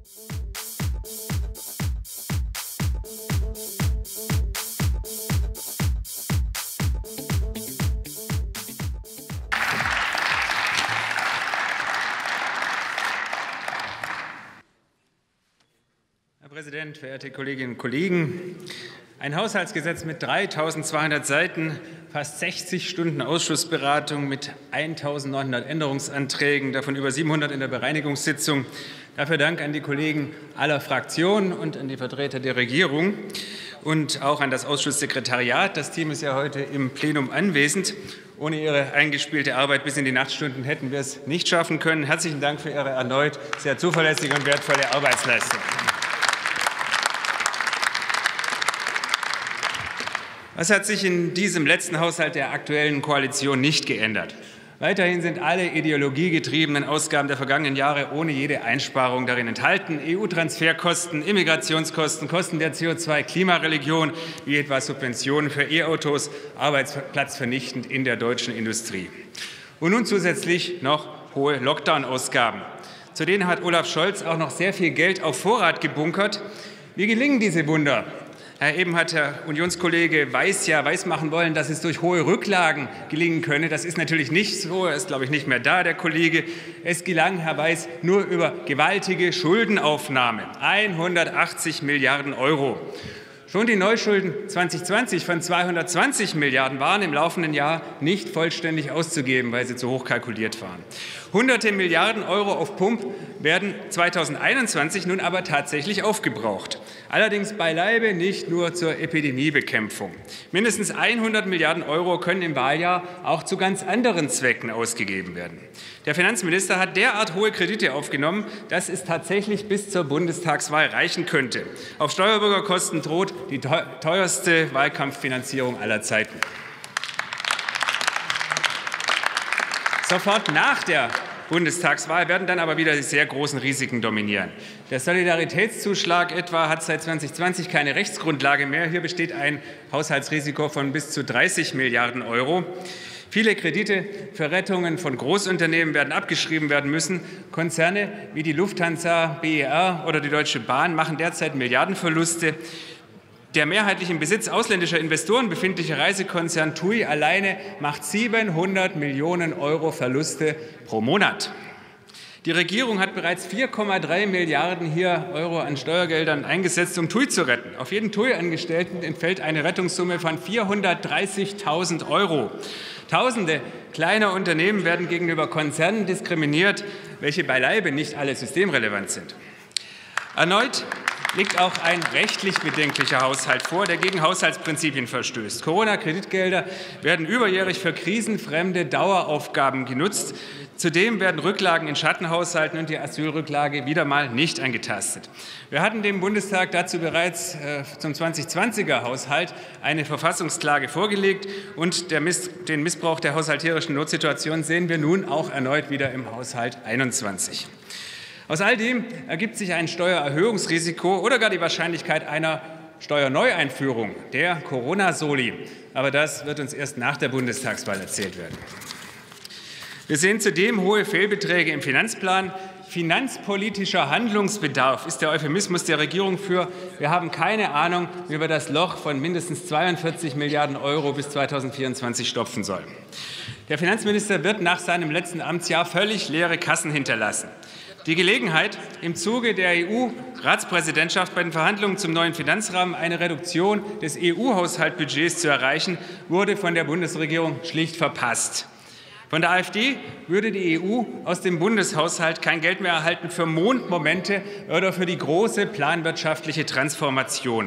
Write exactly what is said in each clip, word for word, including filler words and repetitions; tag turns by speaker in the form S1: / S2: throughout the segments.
S1: Herr Präsident, verehrte Kolleginnen und Kollegen! Ein Haushaltsgesetz mit dreitausendzweihundert Seiten, fast sechzig Stunden Ausschussberatung mit eintausendneunhundert Änderungsanträgen, davon über siebenhundert in der Bereinigungssitzung. Dafür Dank an die Kollegen aller Fraktionen und an die Vertreter der Regierung und auch an das Ausschusssekretariat. Das Team ist ja heute im Plenum anwesend. Ohne Ihre eingespielte Arbeit bis in die Nachtstunden hätten wir es nicht schaffen können. Herzlichen Dank für Ihre erneut sehr zuverlässige und wertvolle Arbeitsleistung. Was hat sich in diesem letzten Haushalt der aktuellen Koalition nicht geändert? Weiterhin sind alle ideologiegetriebenen Ausgaben der vergangenen Jahre ohne jede Einsparung darin enthalten. E U-Transferkosten, Immigrationskosten, Kosten der C O zwei Klimareligion, wie etwa Subventionen für E-Autos, arbeitsplatzvernichtend in der deutschen Industrie. Und nun zusätzlich noch hohe Lockdown-Ausgaben. Zu denen hat Olaf Scholz auch noch sehr viel Geld auf Vorrat gebunkert. Wie gelingen diese Wunder? Eben hat Herr Unionskollege Weiß ja weismachen wollen, dass es durch hohe Rücklagen gelingen könne. Das ist natürlich nicht so. Er ist, glaube ich, nicht mehr da, der Kollege. Es gelang, Herr Weiß, nur über gewaltige Schuldenaufnahme. hundertachtzig Milliarden Euro. Schon die Neuschulden zweitausendzwanzig von zweihundertzwanzig Milliarden waren im laufenden Jahr nicht vollständig auszugeben, weil sie zu hoch kalkuliert waren. Hunderte Milliarden Euro auf Pump werden zweitausendeinundzwanzig nun aber tatsächlich aufgebraucht. Allerdings beileibe nicht nur zur Epidemiebekämpfung. Mindestens hundert Milliarden Euro können im Wahljahr auch zu ganz anderen Zwecken ausgegeben werden. Der Finanzminister hat derart hohe Kredite aufgenommen, dass es tatsächlich bis zur Bundestagswahl reichen könnte. Auf Steuerbürgerkosten droht die teuerste Wahlkampffinanzierung aller Zeiten. Sofort nach der Bundestagswahl werden dann aber wieder die sehr großen Risiken dominieren. Der Solidaritätszuschlag etwa hat seit zweitausendzwanzig keine Rechtsgrundlage mehr. Hier besteht ein Haushaltsrisiko von bis zu dreißig Milliarden Euro. Viele Kredite für Rettungen von Großunternehmen werden abgeschrieben werden müssen. Konzerne wie die Lufthansa, B E R oder die Deutsche Bahn machen derzeit Milliardenverluste. Der mehrheitlich im Besitz ausländischer Investoren befindliche Reisekonzern T U I alleine macht siebenhundert Millionen Euro Verluste pro Monat. Die Regierung hat bereits vier Komma drei Milliarden hier Euro an Steuergeldern eingesetzt, um T U I zu retten. Auf jeden T U I-Angestellten entfällt eine Rettungssumme von vierhundertdreißigtausend Euro. Tausende kleiner Unternehmen werden gegenüber Konzernen diskriminiert, welche beileibe nicht alle systemrelevant sind. Erneut liegt auch ein rechtlich bedenklicher Haushalt vor, der gegen Haushaltsprinzipien verstößt. Corona-Kreditgelder werden überjährig für krisenfremde Daueraufgaben genutzt. Zudem werden Rücklagen in Schattenhaushalten und die Asylrücklage wieder mal nicht angetastet. Wir hatten dem Bundestag dazu bereits äh, zum zweitausendzwanziger Haushalt eine Verfassungsklage vorgelegt, und der Miss, den Missbrauch der haushalterischen Notsituation sehen wir nun auch erneut wieder im Haushalt einundzwanzig. Aus all dem ergibt sich ein Steuererhöhungsrisiko oder gar die Wahrscheinlichkeit einer Steuerneueinführung, der Corona-Soli. Aber das wird uns erst nach der Bundestagswahl erzählt werden. Wir sehen zudem hohe Fehlbeträge im Finanzplan. Finanzpolitischer Handlungsbedarf ist der Euphemismus der Regierung für: Wir haben keine Ahnung, wie wir das Loch von mindestens zweiundvierzig Milliarden Euro bis zweitausendvierundzwanzig stopfen sollen. Der Finanzminister wird nach seinem letzten Amtsjahr völlig leere Kassen hinterlassen. Die Gelegenheit, im Zuge der E U-Ratspräsidentschaft bei den Verhandlungen zum neuen Finanzrahmen eine Reduktion des E U-Haushaltsbudgets zu erreichen, wurde von der Bundesregierung schlicht verpasst. Von der AfD würde die E U aus dem Bundeshaushalt kein Geld mehr erhalten für Mondmomente oder für die große planwirtschaftliche Transformation.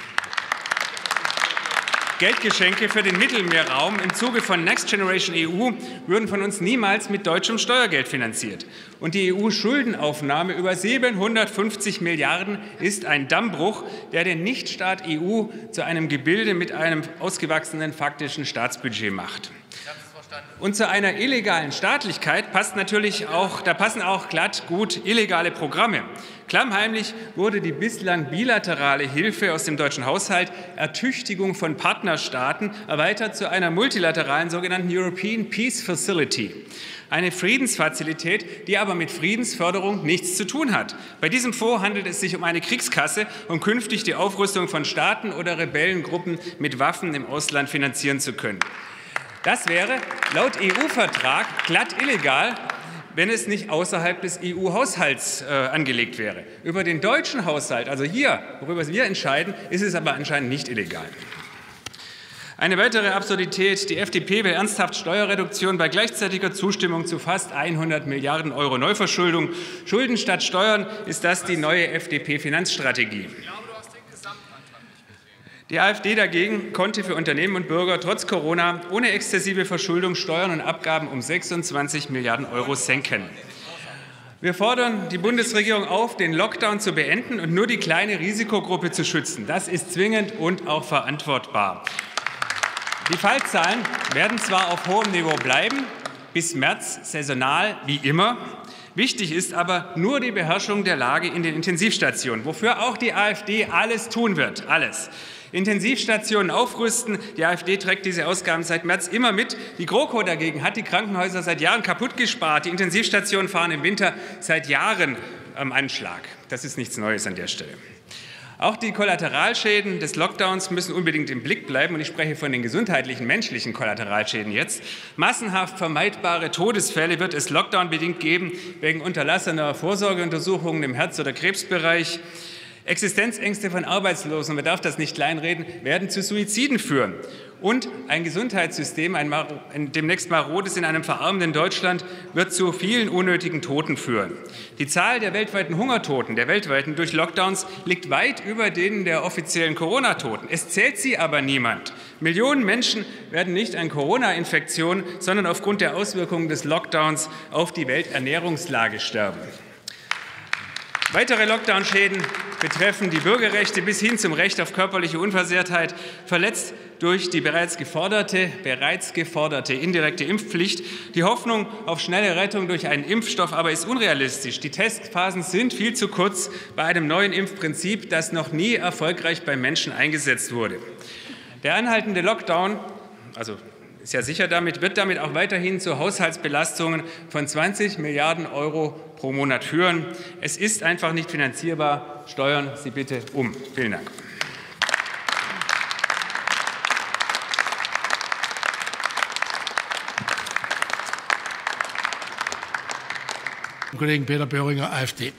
S1: Geldgeschenke für den Mittelmeerraum im Zuge von Next Generation E U würden von uns niemals mit deutschem Steuergeld finanziert. Und die E U-Schuldenaufnahme über siebenhundertfünfzig Milliarden ist ein Dammbruch, der den Nichtstaat E U zu einem Gebilde mit einem ausgewachsenen faktischen Staatsbudget macht. Und zu einer illegalen Staatlichkeit passt natürlich auch, da passen auch glatt gut illegale Programme. Klammheimlich wurde die bislang bilaterale Hilfe aus dem deutschen Haushalt Ertüchtigung von Partnerstaaten erweitert zu einer multilateralen sogenannten European Peace Facility. Eine Friedensfazilität, die aber mit Friedensförderung nichts zu tun hat. Bei diesem Fonds handelt es sich um eine Kriegskasse, um künftig die Aufrüstung von Staaten oder Rebellengruppen mit Waffen im Ausland finanzieren zu können. Das wäre laut E U-Vertrag glatt illegal, wenn es nicht außerhalb des E U-Haushalts äh, angelegt wäre. Über den deutschen Haushalt, also hier, worüber wir entscheiden, ist es aber anscheinend nicht illegal. Eine weitere Absurdität: Die F D P will ernsthaft Steuerreduktion bei gleichzeitiger Zustimmung zu fast hundert Milliarden Euro Neuverschuldung. Schulden statt Steuern, ist das die neue F D P-Finanzstrategie? Die AfD dagegen konnte für Unternehmen und Bürger trotz Corona ohne exzessive Verschuldung Steuern und Abgaben um sechsundzwanzig Milliarden Euro senken. Wir fordern die Bundesregierung auf, den Lockdown zu beenden und nur die kleine Risikogruppe zu schützen. Das ist zwingend und auch verantwortbar. Die Fallzahlen werden zwar auf hohem Niveau bleiben, bis März saisonal wie immer. Wichtig ist aber nur die Beherrschung der Lage in den Intensivstationen, wofür auch die AfD alles tun wird, alles. Intensivstationen aufrüsten. Die AfD trägt diese Ausgaben seit März immer mit. Die GroKo dagegen hat die Krankenhäuser seit Jahren kaputt gespart. Die Intensivstationen fahren im Winter seit Jahren am Anschlag. Das ist nichts Neues an der Stelle. Auch die Kollateralschäden des Lockdowns müssen unbedingt im Blick bleiben. Und ich spreche von den gesundheitlichen, menschlichen Kollateralschäden jetzt. Massenhaft vermeidbare Todesfälle wird es lockdownbedingt geben, wegen unterlassener Vorsorgeuntersuchungen im Herz- oder Krebsbereich. Existenzängste von Arbeitslosen, man darf das nicht kleinreden, werden zu Suiziden führen. Und ein Gesundheitssystem, ein, ein demnächst marodes in einem verarmenden Deutschland, wird zu vielen unnötigen Toten führen. Die Zahl der weltweiten Hungertoten, der weltweiten durch Lockdowns, liegt weit über denen der offiziellen Corona-Toten. Es zählt sie aber niemand. Millionen Menschen werden nicht an Corona-Infektionen, sondern aufgrund der Auswirkungen des Lockdowns auf die Welternährungslage sterben. Weitere Lockdown-Schäden betreffen die Bürgerrechte bis hin zum Recht auf körperliche Unversehrtheit, verletzt durch die bereits geforderte, bereits geforderte indirekte Impfpflicht. Die Hoffnung auf schnelle Rettung durch einen Impfstoff aber ist unrealistisch. Die Testphasen sind viel zu kurz bei einem neuen Impfprinzip, das noch nie erfolgreich beim Menschen eingesetzt wurde. Der anhaltende Lockdown, also ist ja sicher damit, wird damit auch weiterhin zu Haushaltsbelastungen von zwanzig Milliarden Euro pro Monat führen. Es ist einfach nicht finanzierbar. Steuern Sie bitte um. Vielen Dank.
S2: Kollegen Peter Böhringer, AfD.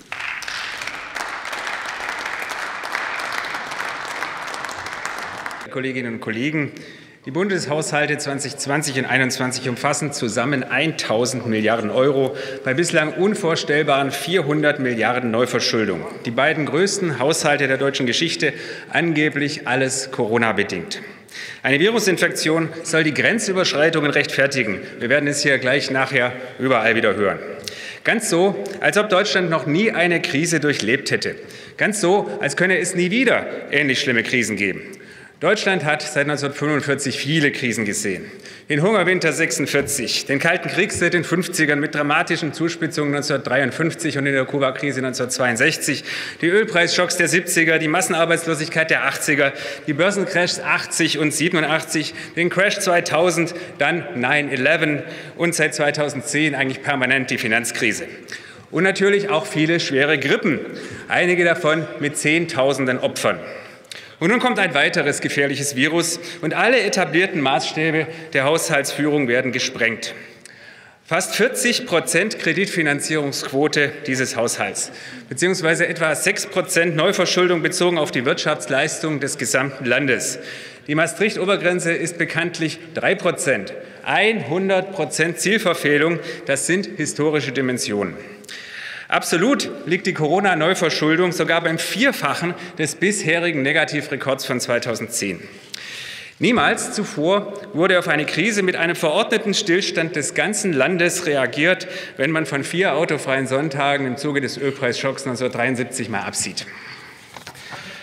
S1: Kolleginnen und Kollegen, die Bundeshaushalte zwanzig zwanzig und einundzwanzig umfassen zusammen tausend Milliarden Euro bei bislang unvorstellbaren vierhundert Milliarden Neuverschuldung. Die beiden größten Haushalte der deutschen Geschichte, angeblich alles Corona-bedingt. Eine Virusinfektion soll die Grenzüberschreitungen rechtfertigen. Wir werden es hier gleich nachher überall wieder hören. Ganz so, als ob Deutschland noch nie eine Krise durchlebt hätte. Ganz so, als könne es nie wieder ähnlich schlimme Krisen geben. Deutschland hat seit neunzehnhundertfünfundvierzig viele Krisen gesehen. Den Hungerwinter sechsundvierzig, den Kalten Krieg seit den fünfzigern mit dramatischen Zuspitzungen neunzehnhundertdreiundfünfzig und in der Kuba-Krise neunzehnhundertzweiundsechzig, die Ölpreisschocks der siebziger, die Massenarbeitslosigkeit der achtziger, die Börsencrashs achtzig und siebenundachtzig, den Crash zweitausend, dann neun elf und seit zweitausendzehn eigentlich permanent die Finanzkrise. Und natürlich auch viele schwere Grippen, einige davon mit Zehntausenden Opfern. Und nun kommt ein weiteres gefährliches Virus und alle etablierten Maßstäbe der Haushaltsführung werden gesprengt. Fast vierzig Prozent Kreditfinanzierungsquote dieses Haushalts, beziehungsweise etwa sechs Prozent Neuverschuldung bezogen auf die Wirtschaftsleistung des gesamten Landes. Die Maastricht-Obergrenze ist bekanntlich drei Prozent. hundert Prozent Zielverfehlung, das sind historische Dimensionen. Absolut liegt die Corona-Neuverschuldung sogar beim Vierfachen des bisherigen Negativrekords von zweitausendzehn. Niemals zuvor wurde auf eine Krise mit einem verordneten Stillstand des ganzen Landes reagiert, wenn man von vier autofreien Sonntagen im Zuge des Ölpreisschocks neunzehnhundertdreiundsiebzig mal absieht.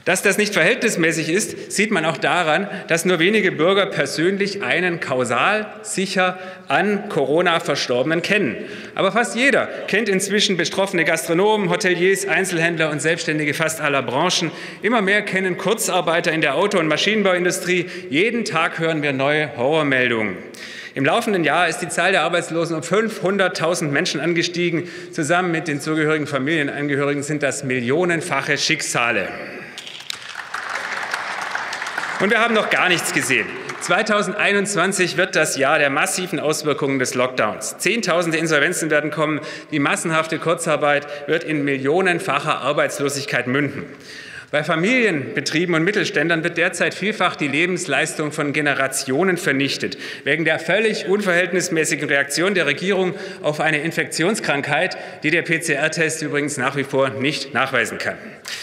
S1: Dass das nicht verhältnismäßig ist, sieht man auch daran, dass nur wenige Bürger persönlich einen kausal sicher an Corona Verstorbenen kennen. Aber fast jeder kennt inzwischen betroffene Gastronomen, Hoteliers, Einzelhändler und Selbstständige fast aller Branchen. Immer mehr kennen Kurzarbeiter in der Auto- und Maschinenbauindustrie. Jeden Tag hören wir neue Horrormeldungen. Im laufenden Jahr ist die Zahl der Arbeitslosen um fünfhunderttausend Menschen angestiegen. Zusammen mit den zugehörigen Familienangehörigen sind das millionenfache Schicksale. Und wir haben noch gar nichts gesehen. zweitausendeinundzwanzig wird das Jahr der massiven Auswirkungen des Lockdowns. Zehntausende Insolvenzen werden kommen. Die massenhafte Kurzarbeit wird in millionenfacher Arbeitslosigkeit münden. Bei Familienbetrieben und Mittelständlern wird derzeit vielfach die Lebensleistung von Generationen vernichtet, wegen der völlig unverhältnismäßigen Reaktion der Regierung auf eine Infektionskrankheit, die der P C R-Test übrigens nach wie vor nicht nachweisen kann.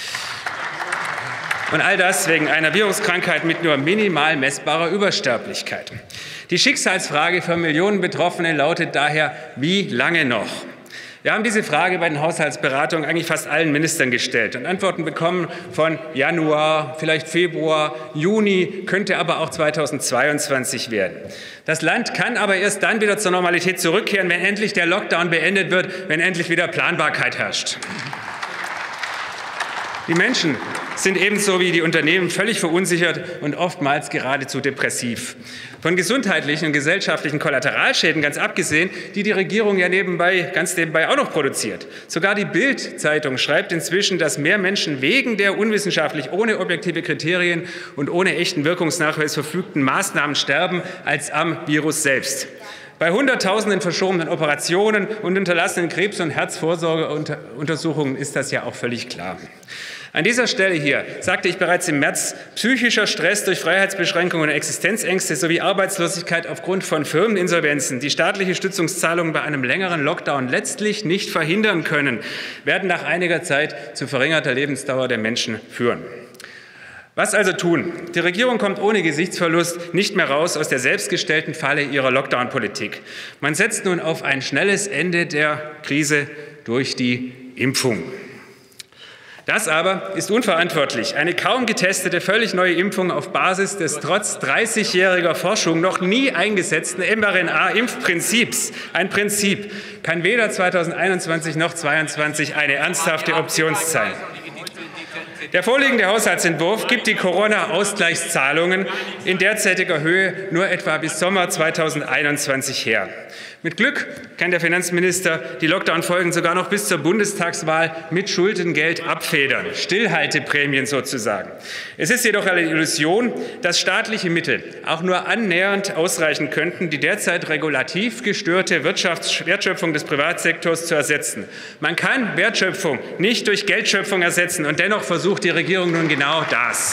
S1: Und all das wegen einer Viruskrankheit mit nur minimal messbarer Übersterblichkeit. Die Schicksalsfrage für Millionen Betroffene lautet daher, wie lange noch? Wir haben diese Frage bei den Haushaltsberatungen eigentlich fast allen Ministern gestellt und Antworten bekommen von Januar, vielleicht Februar, Juni, könnte aber auch zweitausendzweiundzwanzig werden. Das Land kann aber erst dann wieder zur Normalität zurückkehren, wenn endlich der Lockdown beendet wird, wenn endlich wieder Planbarkeit herrscht. Die Menschen sind ebenso wie die Unternehmen völlig verunsichert und oftmals geradezu depressiv. Von gesundheitlichen und gesellschaftlichen Kollateralschäden ganz abgesehen, die die Regierung ja nebenbei, ganz nebenbei auch noch produziert. Sogar die Bild-Zeitung schreibt inzwischen, dass mehr Menschen wegen der unwissenschaftlich, ohne objektive Kriterien und ohne echten Wirkungsnachweis verfügten Maßnahmen sterben, als am Virus selbst. Bei Hunderttausenden verschobenen Operationen und unterlassenen Krebs- und Herzvorsorgeuntersuchungen ist das ja auch völlig klar. An dieser Stelle hier sagte ich bereits im März, psychischer Stress durch Freiheitsbeschränkungen und Existenzängste sowie Arbeitslosigkeit aufgrund von Firmeninsolvenzen, die staatliche Stützungszahlungen bei einem längeren Lockdown letztlich nicht verhindern können, werden nach einiger Zeit zu verringerter Lebensdauer der Menschen führen. Was also tun? Die Regierung kommt ohne Gesichtsverlust nicht mehr raus aus der selbstgestellten Falle ihrer Lockdown-Politik. Man setzt nun auf ein schnelles Ende der Krise durch die Impfung. Das aber ist unverantwortlich. Eine kaum getestete, völlig neue Impfung auf Basis des trotz dreißigjähriger Forschung noch nie eingesetzten mRNA-Impfprinzips, ein Prinzip, kann weder zweitausendeinundzwanzig noch zweitausendzweiundzwanzig eine ernsthafte Option sein. Der vorliegende Haushaltsentwurf gibt die Corona-Ausgleichszahlungen in derzeitiger Höhe nur etwa bis Sommer zweitausendeinundzwanzig her. Mit Glück kann der Finanzminister die Lockdown-Folgen sogar noch bis zur Bundestagswahl mit Schuldengeld abfedern, Stillhalteprämien sozusagen. Es ist jedoch eine Illusion, dass staatliche Mittel auch nur annähernd ausreichen könnten, die derzeit regulativ gestörte Wirtschafts- Wertschöpfung des Privatsektors zu ersetzen. Man kann Wertschöpfung nicht durch Geldschöpfung ersetzen, und dennoch versucht die Regierung nun genau das.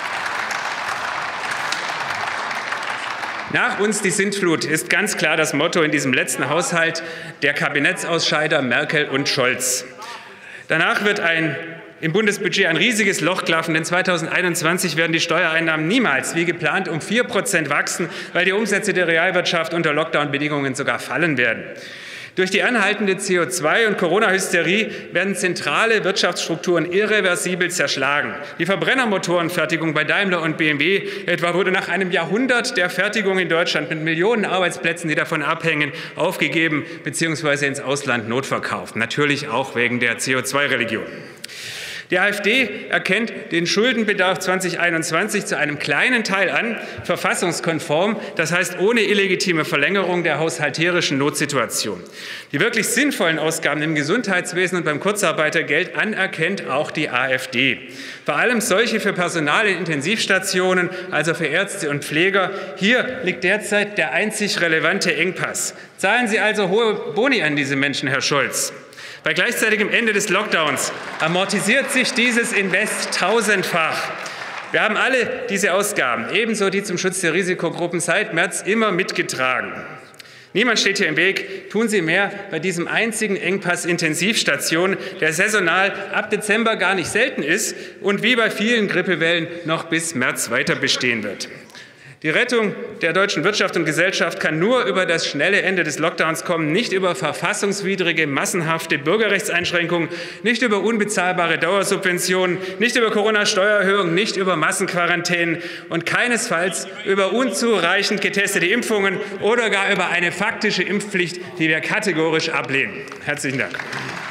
S1: Nach uns die Sintflut ist ganz klar das Motto in diesem letzten Haushalt der Kabinettsausscheider Merkel und Scholz. Danach wird ein, im Bundesbudget ein riesiges Loch klaffen, denn zweitausendeinundzwanzig werden die Steuereinnahmen niemals wie geplant um vier Prozent wachsen, weil die Umsätze der Realwirtschaft unter Lockdown-Bedingungen sogar fallen werden. Durch die anhaltende C O zwei- und Corona-Hysterie werden zentrale Wirtschaftsstrukturen irreversibel zerschlagen. Die Verbrennermotorenfertigung bei Daimler und B M W etwa wurde nach einem Jahrhundert der Fertigung in Deutschland mit Millionen Arbeitsplätzen, die davon abhängen, aufgegeben bzw. ins Ausland notverkauft. Natürlich auch wegen der C O zwei Religion. Die AfD erkennt den Schuldenbedarf zweitausendeinundzwanzig zu einem kleinen Teil an, verfassungskonform, das heißt ohne illegitime Verlängerung der haushalterischen Notsituation. Die wirklich sinnvollen Ausgaben im Gesundheitswesen und beim Kurzarbeitergeld anerkennt auch die AfD. Vor allem solche für Personal in Intensivstationen, also für Ärzte und Pfleger. Hier liegt derzeit der einzig relevante Engpass. Zahlen Sie also hohe Boni an diese Menschen, Herr Scholz. Bei gleichzeitigem Ende des Lockdowns amortisiert sich dieses Invest tausendfach. Wir haben alle diese Ausgaben, ebenso die zum Schutz der Risikogruppen, seit März immer mitgetragen. Niemand steht hier im Weg. Tun Sie mehr bei diesem einzigen Engpass Intensivstationen, der saisonal ab Dezember gar nicht selten ist und wie bei vielen Grippewellen noch bis März weiter bestehen wird. Die Rettung der deutschen Wirtschaft und Gesellschaft kann nur über das schnelle Ende des Lockdowns kommen, nicht über verfassungswidrige, massenhafte Bürgerrechtseinschränkungen, nicht über unbezahlbare Dauersubventionen, nicht über Corona-Steuererhöhungen, nicht über Massenquarantänen und keinesfalls über unzureichend getestete Impfungen oder gar über eine faktische Impfpflicht, die wir kategorisch ablehnen. Herzlichen Dank.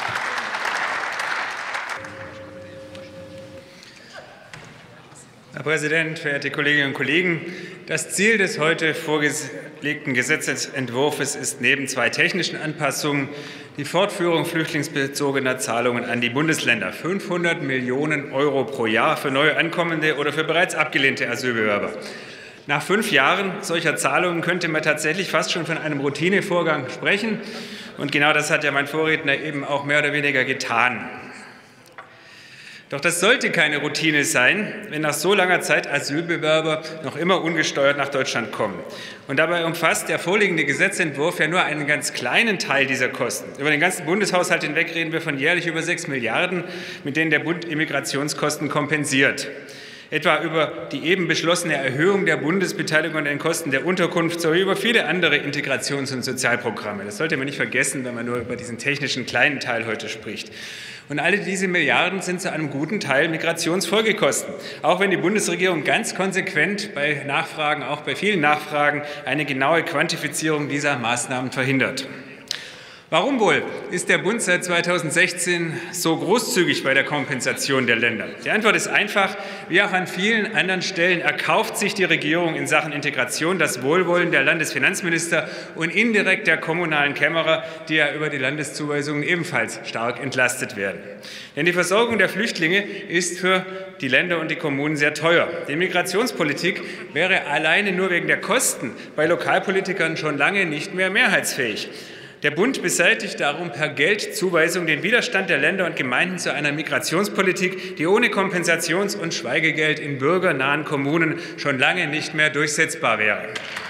S1: Herr Präsident, verehrte Kolleginnen und Kollegen! Das Ziel des heute vorgelegten Gesetzentwurfs ist neben zwei technischen Anpassungen die Fortführung flüchtlingsbezogener Zahlungen an die Bundesländer. fünfhundert Millionen Euro pro Jahr für neu ankommende oder für bereits abgelehnte Asylbewerber. Nach fünf Jahren solcher Zahlungen könnte man tatsächlich fast schon von einem Routinevorgang sprechen. Und genau das hat ja mein Vorredner eben auch mehr oder weniger getan. Doch das sollte keine Routine sein, wenn nach so langer Zeit Asylbewerber noch immer ungesteuert nach Deutschland kommen. Und dabei umfasst der vorliegende Gesetzentwurf ja nur einen ganz kleinen Teil dieser Kosten. Über den ganzen Bundeshaushalt hinweg reden wir von jährlich über sechs Milliarden, mit denen der Bund Immigrationskosten kompensiert. Etwa über die eben beschlossene Erhöhung der Bundesbeteiligung an den Kosten der Unterkunft sowie über viele andere Integrations- und Sozialprogramme. Das sollte man nicht vergessen, wenn man nur über diesen technischen kleinen Teil heute spricht. Und alle diese Milliarden sind zu einem guten Teil Migrationsfolgekosten, auch wenn die Bundesregierung ganz konsequent bei Nachfragen, auch bei vielen Nachfragen, eine genaue Quantifizierung dieser Maßnahmen verhindert. Warum wohl ist der Bund seit zweitausendsechzehn so großzügig bei der Kompensation der Länder? Die Antwort ist einfach: Wie auch an vielen anderen Stellen erkauft sich die Regierung in Sachen Integration das Wohlwollen der Landesfinanzminister und indirekt der kommunalen Kämmerer, die ja über die Landeszuweisungen ebenfalls stark entlastet werden. Denn die Versorgung der Flüchtlinge ist für die Länder und die Kommunen sehr teuer. Die Migrationspolitik wäre alleine nur wegen der Kosten bei Lokalpolitikern schon lange nicht mehr mehrheitsfähig. Der Bund beseitigt darum per Geldzuweisung den Widerstand der Länder und Gemeinden zu einer Migrationspolitik, die ohne Kompensations- und Schweigegeld in bürgernahen Kommunen schon lange nicht mehr durchsetzbar wäre.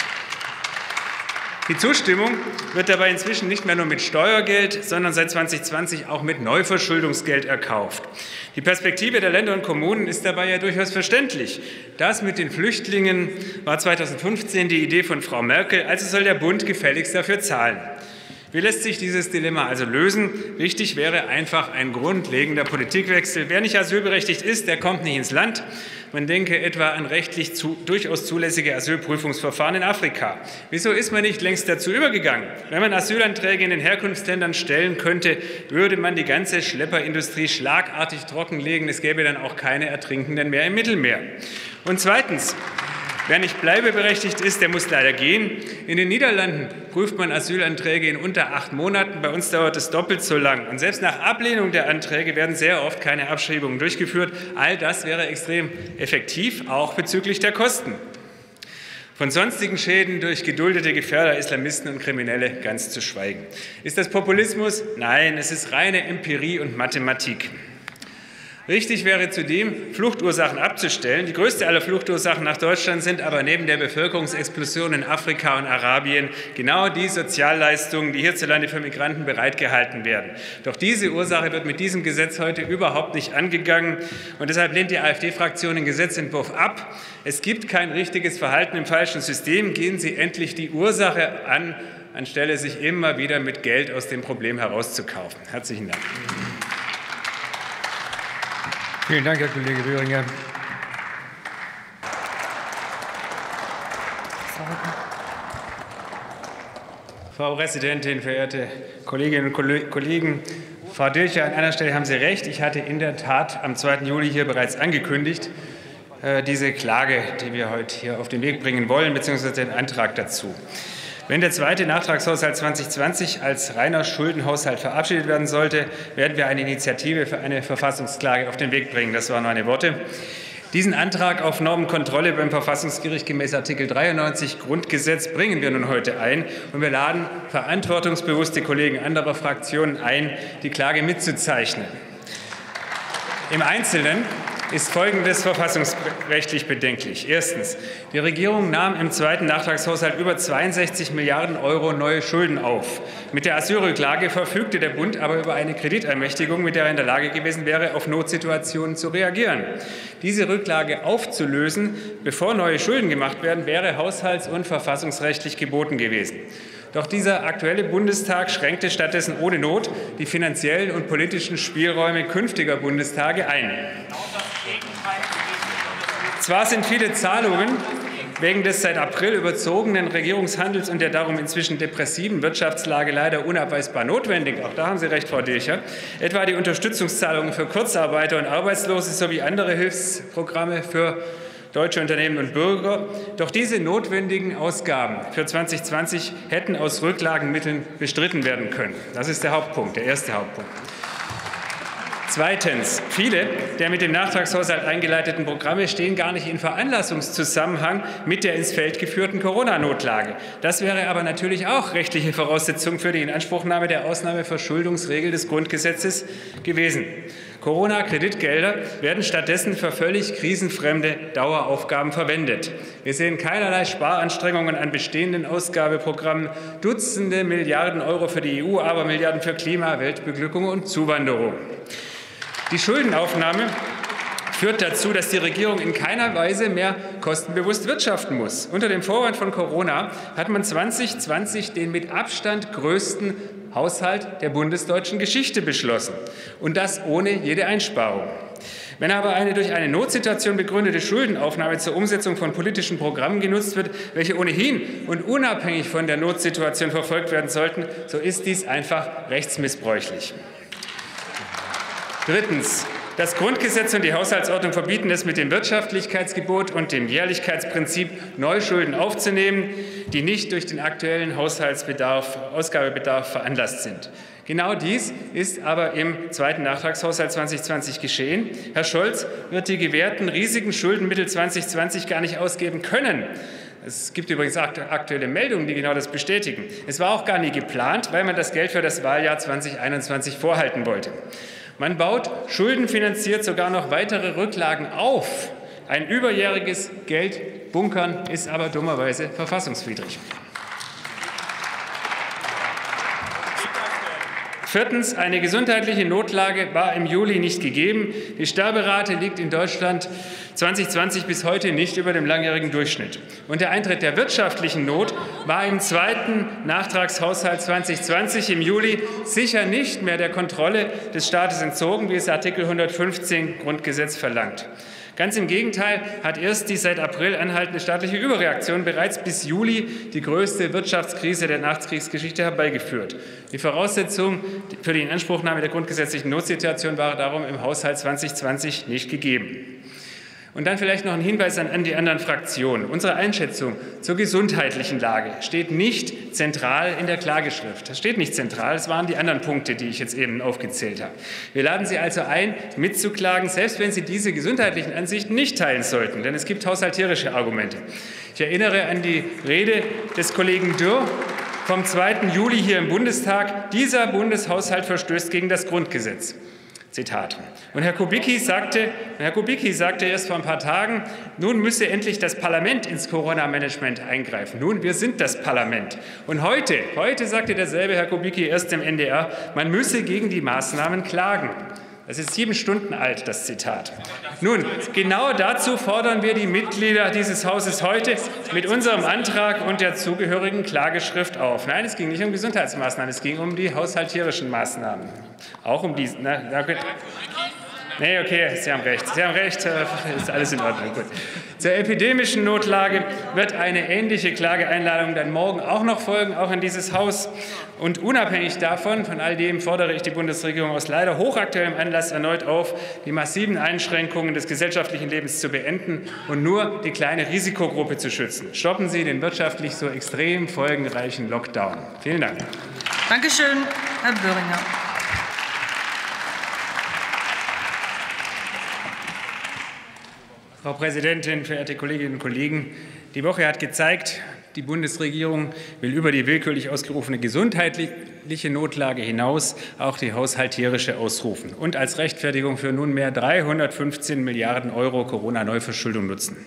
S1: Die Zustimmung wird dabei inzwischen nicht mehr nur mit Steuergeld, sondern seit zweitausendzwanzig auch mit Neuverschuldungsgeld erkauft. Die Perspektive der Länder und Kommunen ist dabei ja durchaus verständlich. Das mit den Flüchtlingen war zweitausendfünfzehn die Idee von Frau Merkel, also soll der Bund gefälligst dafür zahlen. Wie lässt sich dieses Dilemma also lösen? Wichtig wäre einfach ein grundlegender Politikwechsel. Wer nicht asylberechtigt ist, der kommt nicht ins Land. Man denke etwa an rechtlich zu, durchaus zulässige Asylprüfungsverfahren in Afrika. Wieso ist man nicht längst dazu übergegangen? Wenn man Asylanträge in den Herkunftsländern stellen könnte, würde man die ganze Schlepperindustrie schlagartig trockenlegen. Es gäbe dann auch keine Ertrinkenden mehr im Mittelmeer. Und zweitens: Wer nicht bleibeberechtigt ist, der muss leider gehen. In den Niederlanden prüft man Asylanträge in unter acht Monaten. Bei uns dauert es doppelt so lang. Und selbst nach Ablehnung der Anträge werden sehr oft keine Abschiebungen durchgeführt. All das wäre extrem effektiv, auch bezüglich der Kosten. Von sonstigen Schäden durch geduldete Gefährder, Islamisten und Kriminelle ganz zu schweigen. Ist das Populismus? Nein, es ist reine Empirie und Mathematik. Richtig wäre zudem, Fluchtursachen abzustellen. Die größte aller Fluchtursachen nach Deutschland sind aber neben der Bevölkerungsexplosion in Afrika und Arabien genau die Sozialleistungen, die hierzulande für Migranten bereitgehalten werden. Doch diese Ursache wird mit diesem Gesetz heute überhaupt nicht angegangen. Und deshalb lehnt die AfD-Fraktion den Gesetzentwurf ab. Es gibt kein richtiges Verhalten im falschen System. Gehen Sie endlich die Ursache an, anstelle sich immer wieder mit Geld aus dem Problem herauszukaufen. Herzlichen Dank.
S2: Vielen Dank, Herr Kollege Rühringer.
S1: Frau Präsidentin, verehrte Kolleginnen und Kollegen! Frau Dircher, an einer Stelle haben Sie recht. Ich hatte in der Tat am zweiten Juli hier bereits angekündigt, diese Klage, die wir heute hier auf den Weg bringen wollen, beziehungsweise den Antrag dazu. Wenn der zweite Nachtragshaushalt zweitausendzwanzig als reiner Schuldenhaushalt verabschiedet werden sollte, werden wir eine Initiative für eine Verfassungsklage auf den Weg bringen. Das waren meine Worte. Diesen Antrag auf Normenkontrolle beim Verfassungsgericht gemäß Artikel dreiundneunzig Grundgesetz bringen wir nun heute ein. Und wir laden verantwortungsbewusste Kollegen anderer Fraktionen ein, die Klage mitzuzeichnen. Im Einzelnen ist Folgendes verfassungsrechtlich bedenklich. Erstens. Die Regierung nahm im zweiten Nachtragshaushalt über zweiundsechzig Milliarden Euro neue Schulden auf. Mit der Asylrücklage verfügte der Bund aber über eine Kreditermächtigung, mit der er in der Lage gewesen wäre, auf Notsituationen zu reagieren. Diese Rücklage aufzulösen, bevor neue Schulden gemacht werden, wäre haushalts- und verfassungsrechtlich geboten gewesen. Doch dieser Aktuelle Bundestag schränkte stattdessen ohne Not die finanziellen und politischen Spielräume künftiger Bundestage ein. Zwar sind viele Zahlungen wegen des seit April überzogenen Regierungshandels und der darum inzwischen depressiven Wirtschaftslage leider unabweisbar notwendig. Auch da haben Sie recht, Frau Dilcher. Etwa die Unterstützungszahlungen für Kurzarbeiter und Arbeitslose sowie andere Hilfsprogramme für deutsche Unternehmen und Bürger. Doch diese notwendigen Ausgaben für zweitausendzwanzig hätten aus Rücklagenmitteln bestritten werden können. Das ist der Hauptpunkt, der erste Hauptpunkt. Zweitens. Viele der mit dem Nachtragshaushalt eingeleiteten Programme stehen gar nicht in Veranlassungszusammenhang mit der ins Feld geführten Corona-Notlage. Das wäre aber natürlich auch rechtliche Voraussetzung für die Inanspruchnahme der Ausnahmeverschuldungsregel des Grundgesetzes gewesen. Corona-Kreditgelder werden stattdessen für völlig krisenfremde Daueraufgaben verwendet. Wir sehen keinerlei Sparanstrengungen an bestehenden Ausgabeprogrammen, Dutzende Milliarden Euro für die E U, aber Milliarden für Klima, Weltbeglückung und Zuwanderung. Die Schuldenaufnahme führt dazu, dass die Regierung in keiner Weise mehr kostenbewusst wirtschaften muss. Unter dem Vorwand von Corona hat man zweitausendzwanzig den mit Abstand größten Haushalt der bundesdeutschen Geschichte beschlossen, und das ohne jede Einsparung. Wenn aber eine durch eine Notsituation begründete Schuldenaufnahme zur Umsetzung von politischen Programmen genutzt wird, welche ohnehin und unabhängig von der Notsituation verfolgt werden sollten, so ist dies einfach rechtsmissbräuchlich. Drittens. Das Grundgesetz und die Haushaltsordnung verbieten es mit dem Wirtschaftlichkeitsgebot und dem Jährlichkeitsprinzip, Neuschulden aufzunehmen, die nicht durch den aktuellen Haushaltsbedarf, Ausgabebedarf veranlasst sind. Genau dies ist aber im zweiten Nachtragshaushalt zweitausendzwanzig geschehen. Herr Scholz wird die gewährten riesigen Schuldenmittel zweitausendzwanzig gar nicht ausgeben können. Es gibt übrigens aktuelle Meldungen, die genau das bestätigen. Es war auch gar nie geplant, weil man das Geld für das Wahljahr zweitausendeinundzwanzig vorhalten wollte. Man baut schuldenfinanziert sogar noch weitere Rücklagen auf. Ein überjähriges Geld bunkern ist aber dummerweise verfassungswidrig. Viertens. Eine gesundheitliche Notlage war im Juli nicht gegeben. Die Sterberate liegt in Deutschland zweitausendzwanzig bis heute nicht über dem langjährigen Durchschnitt. Und der Eintritt der wirtschaftlichen Not war im zweiten Nachtragshaushalt zweitausendzwanzig im Juli sicher nicht mehr der Kontrolle des Staates entzogen, wie es Artikel hundertfünfzehn Grundgesetz verlangt. Ganz im Gegenteil hat erst die seit April anhaltende staatliche Überreaktion bereits bis Juli die größte Wirtschaftskrise der Nachkriegsgeschichte herbeigeführt. Die Voraussetzung für die Inanspruchnahme der grundgesetzlichen Notsituation war darum im Haushalt zweitausendzwanzig nicht gegeben. Und dann vielleicht noch ein Hinweis an die anderen Fraktionen. Unsere Einschätzung zur gesundheitlichen Lage steht nicht zentral in der Klageschrift. Das steht nicht zentral, das waren die anderen Punkte, die ich jetzt eben aufgezählt habe. Wir laden Sie also ein, mitzuklagen, selbst wenn Sie diese gesundheitlichen Ansichten nicht teilen sollten, denn es gibt haushalterische Argumente. Ich erinnere an die Rede des Kollegen Dürr vom zweiten Juli hier im Bundestag. Dieser Bundeshaushalt verstößt gegen das Grundgesetz. Zitat. Und Herr Kubicki sagte, Herr Kubicki sagte erst vor ein paar Tagen, nun müsse endlich das Parlament ins Corona-Management eingreifen. Nun, wir sind das Parlament. Und heute, heute sagte derselbe Herr Kubicki erst im N D R, man müsse gegen die Maßnahmen klagen. Das ist sieben Stunden alt, das Zitat. Nun, genau dazu fordern wir die Mitglieder dieses Hauses heute mit unserem Antrag und der zugehörigen Klageschrift auf. Nein, es ging nicht um Gesundheitsmaßnahmen, es ging um die haushalterischen Maßnahmen. Auch um die. Na, na, nee, okay, Sie haben recht. Sie haben recht, ist alles in Ordnung. Gut. Zur epidemischen Notlage wird eine ähnliche Klageeinladung dann morgen auch noch folgen, auch in dieses Haus. Und unabhängig davon, von all dem fordere ich die Bundesregierung aus leider hochaktuellem Anlass erneut auf, die massiven Einschränkungen des gesellschaftlichen Lebens zu beenden und nur die kleine Risikogruppe zu schützen. Stoppen Sie den wirtschaftlich so extrem folgenreichen Lockdown. Vielen Dank.
S3: Danke schön, Herr Böhringer.
S1: Frau Präsidentin, verehrte Kolleginnen und Kollegen! Die Woche hat gezeigt, die Bundesregierung will über die willkürlich ausgerufene gesundheitliche wirtschaftliche Notlage hinaus auch die haushalterische ausrufen und als Rechtfertigung für nunmehr dreihundertfünfzehn Milliarden Euro Corona-Neuverschuldung nutzen.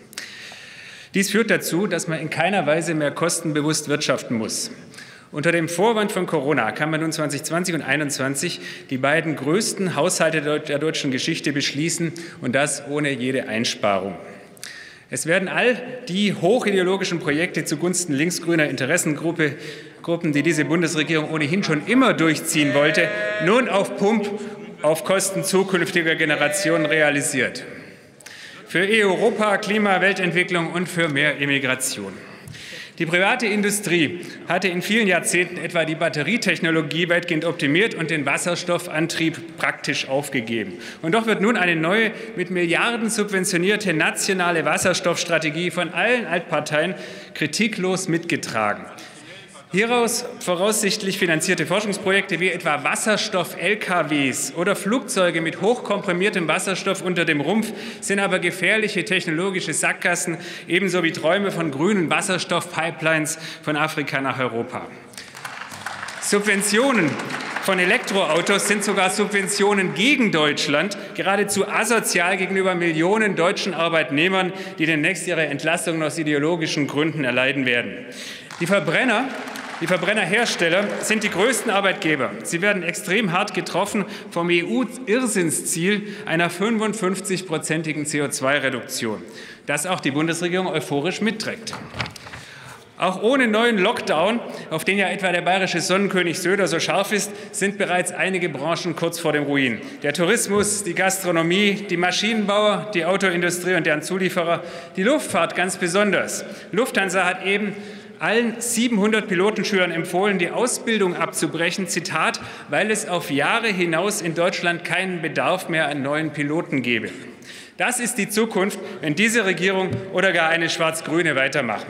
S1: Dies führt dazu, dass man in keiner Weise mehr kostenbewusst wirtschaften muss. Unter dem Vorwand von Corona kann man nun zweitausendzwanzig und zweitausendeinundzwanzig die beiden größten Haushalte der deutschen Geschichte beschließen, und das ohne jede Einsparung. Es werden all die hochideologischen Projekte zugunsten linksgrüner Interessengruppen, die diese Bundesregierung ohnehin schon immer durchziehen wollte, nun auf Pump auf Kosten zukünftiger Generationen realisiert. Für Europa, Klima, Weltentwicklung und für mehr Immigration. Die private Industrie hatte in vielen Jahrzehnten etwa die Batterietechnologie weitgehend optimiert und den Wasserstoffantrieb praktisch aufgegeben. Und doch wird nun eine neue, mit Milliarden subventionierte nationale Wasserstoffstrategie von allen Altparteien kritiklos mitgetragen. Hieraus voraussichtlich finanzierte Forschungsprojekte wie etwa Wasserstoff-L K Ws oder Flugzeuge mit hochkomprimiertem Wasserstoff unter dem Rumpf sind aber gefährliche technologische Sackgassen, ebenso wie Träume von grünen Wasserstoff-Pipelines von Afrika nach Europa. Subventionen von Elektroautos sind sogar Subventionen gegen Deutschland, geradezu asozial gegenüber Millionen deutschen Arbeitnehmern, die demnächst ihre Entlassung aus ideologischen Gründen erleiden werden. Die Verbrenner Die Verbrennerhersteller sind die größten Arbeitgeber. Sie werden extrem hart getroffen vom E U-Irrsinnsziel einer fünfundfünfzig-prozentigen C O zwei Reduktion, das auch die Bundesregierung euphorisch mitträgt. Auch ohne neuen Lockdown, auf den ja etwa der bayerische Sonnenkönig Söder so scharf ist, sind bereits einige Branchen kurz vor dem Ruin. Der Tourismus, die Gastronomie, die Maschinenbauer, die Autoindustrie und deren Zulieferer, die Luftfahrt ganz besonders. Lufthansa hat eben allen siebenhundert Pilotenschülern empfohlen, die Ausbildung abzubrechen, Zitat, weil es auf Jahre hinaus in Deutschland keinen Bedarf mehr an neuen Piloten gebe. Das ist die Zukunft, wenn diese Regierung oder gar eine schwarz-grüne weitermachen.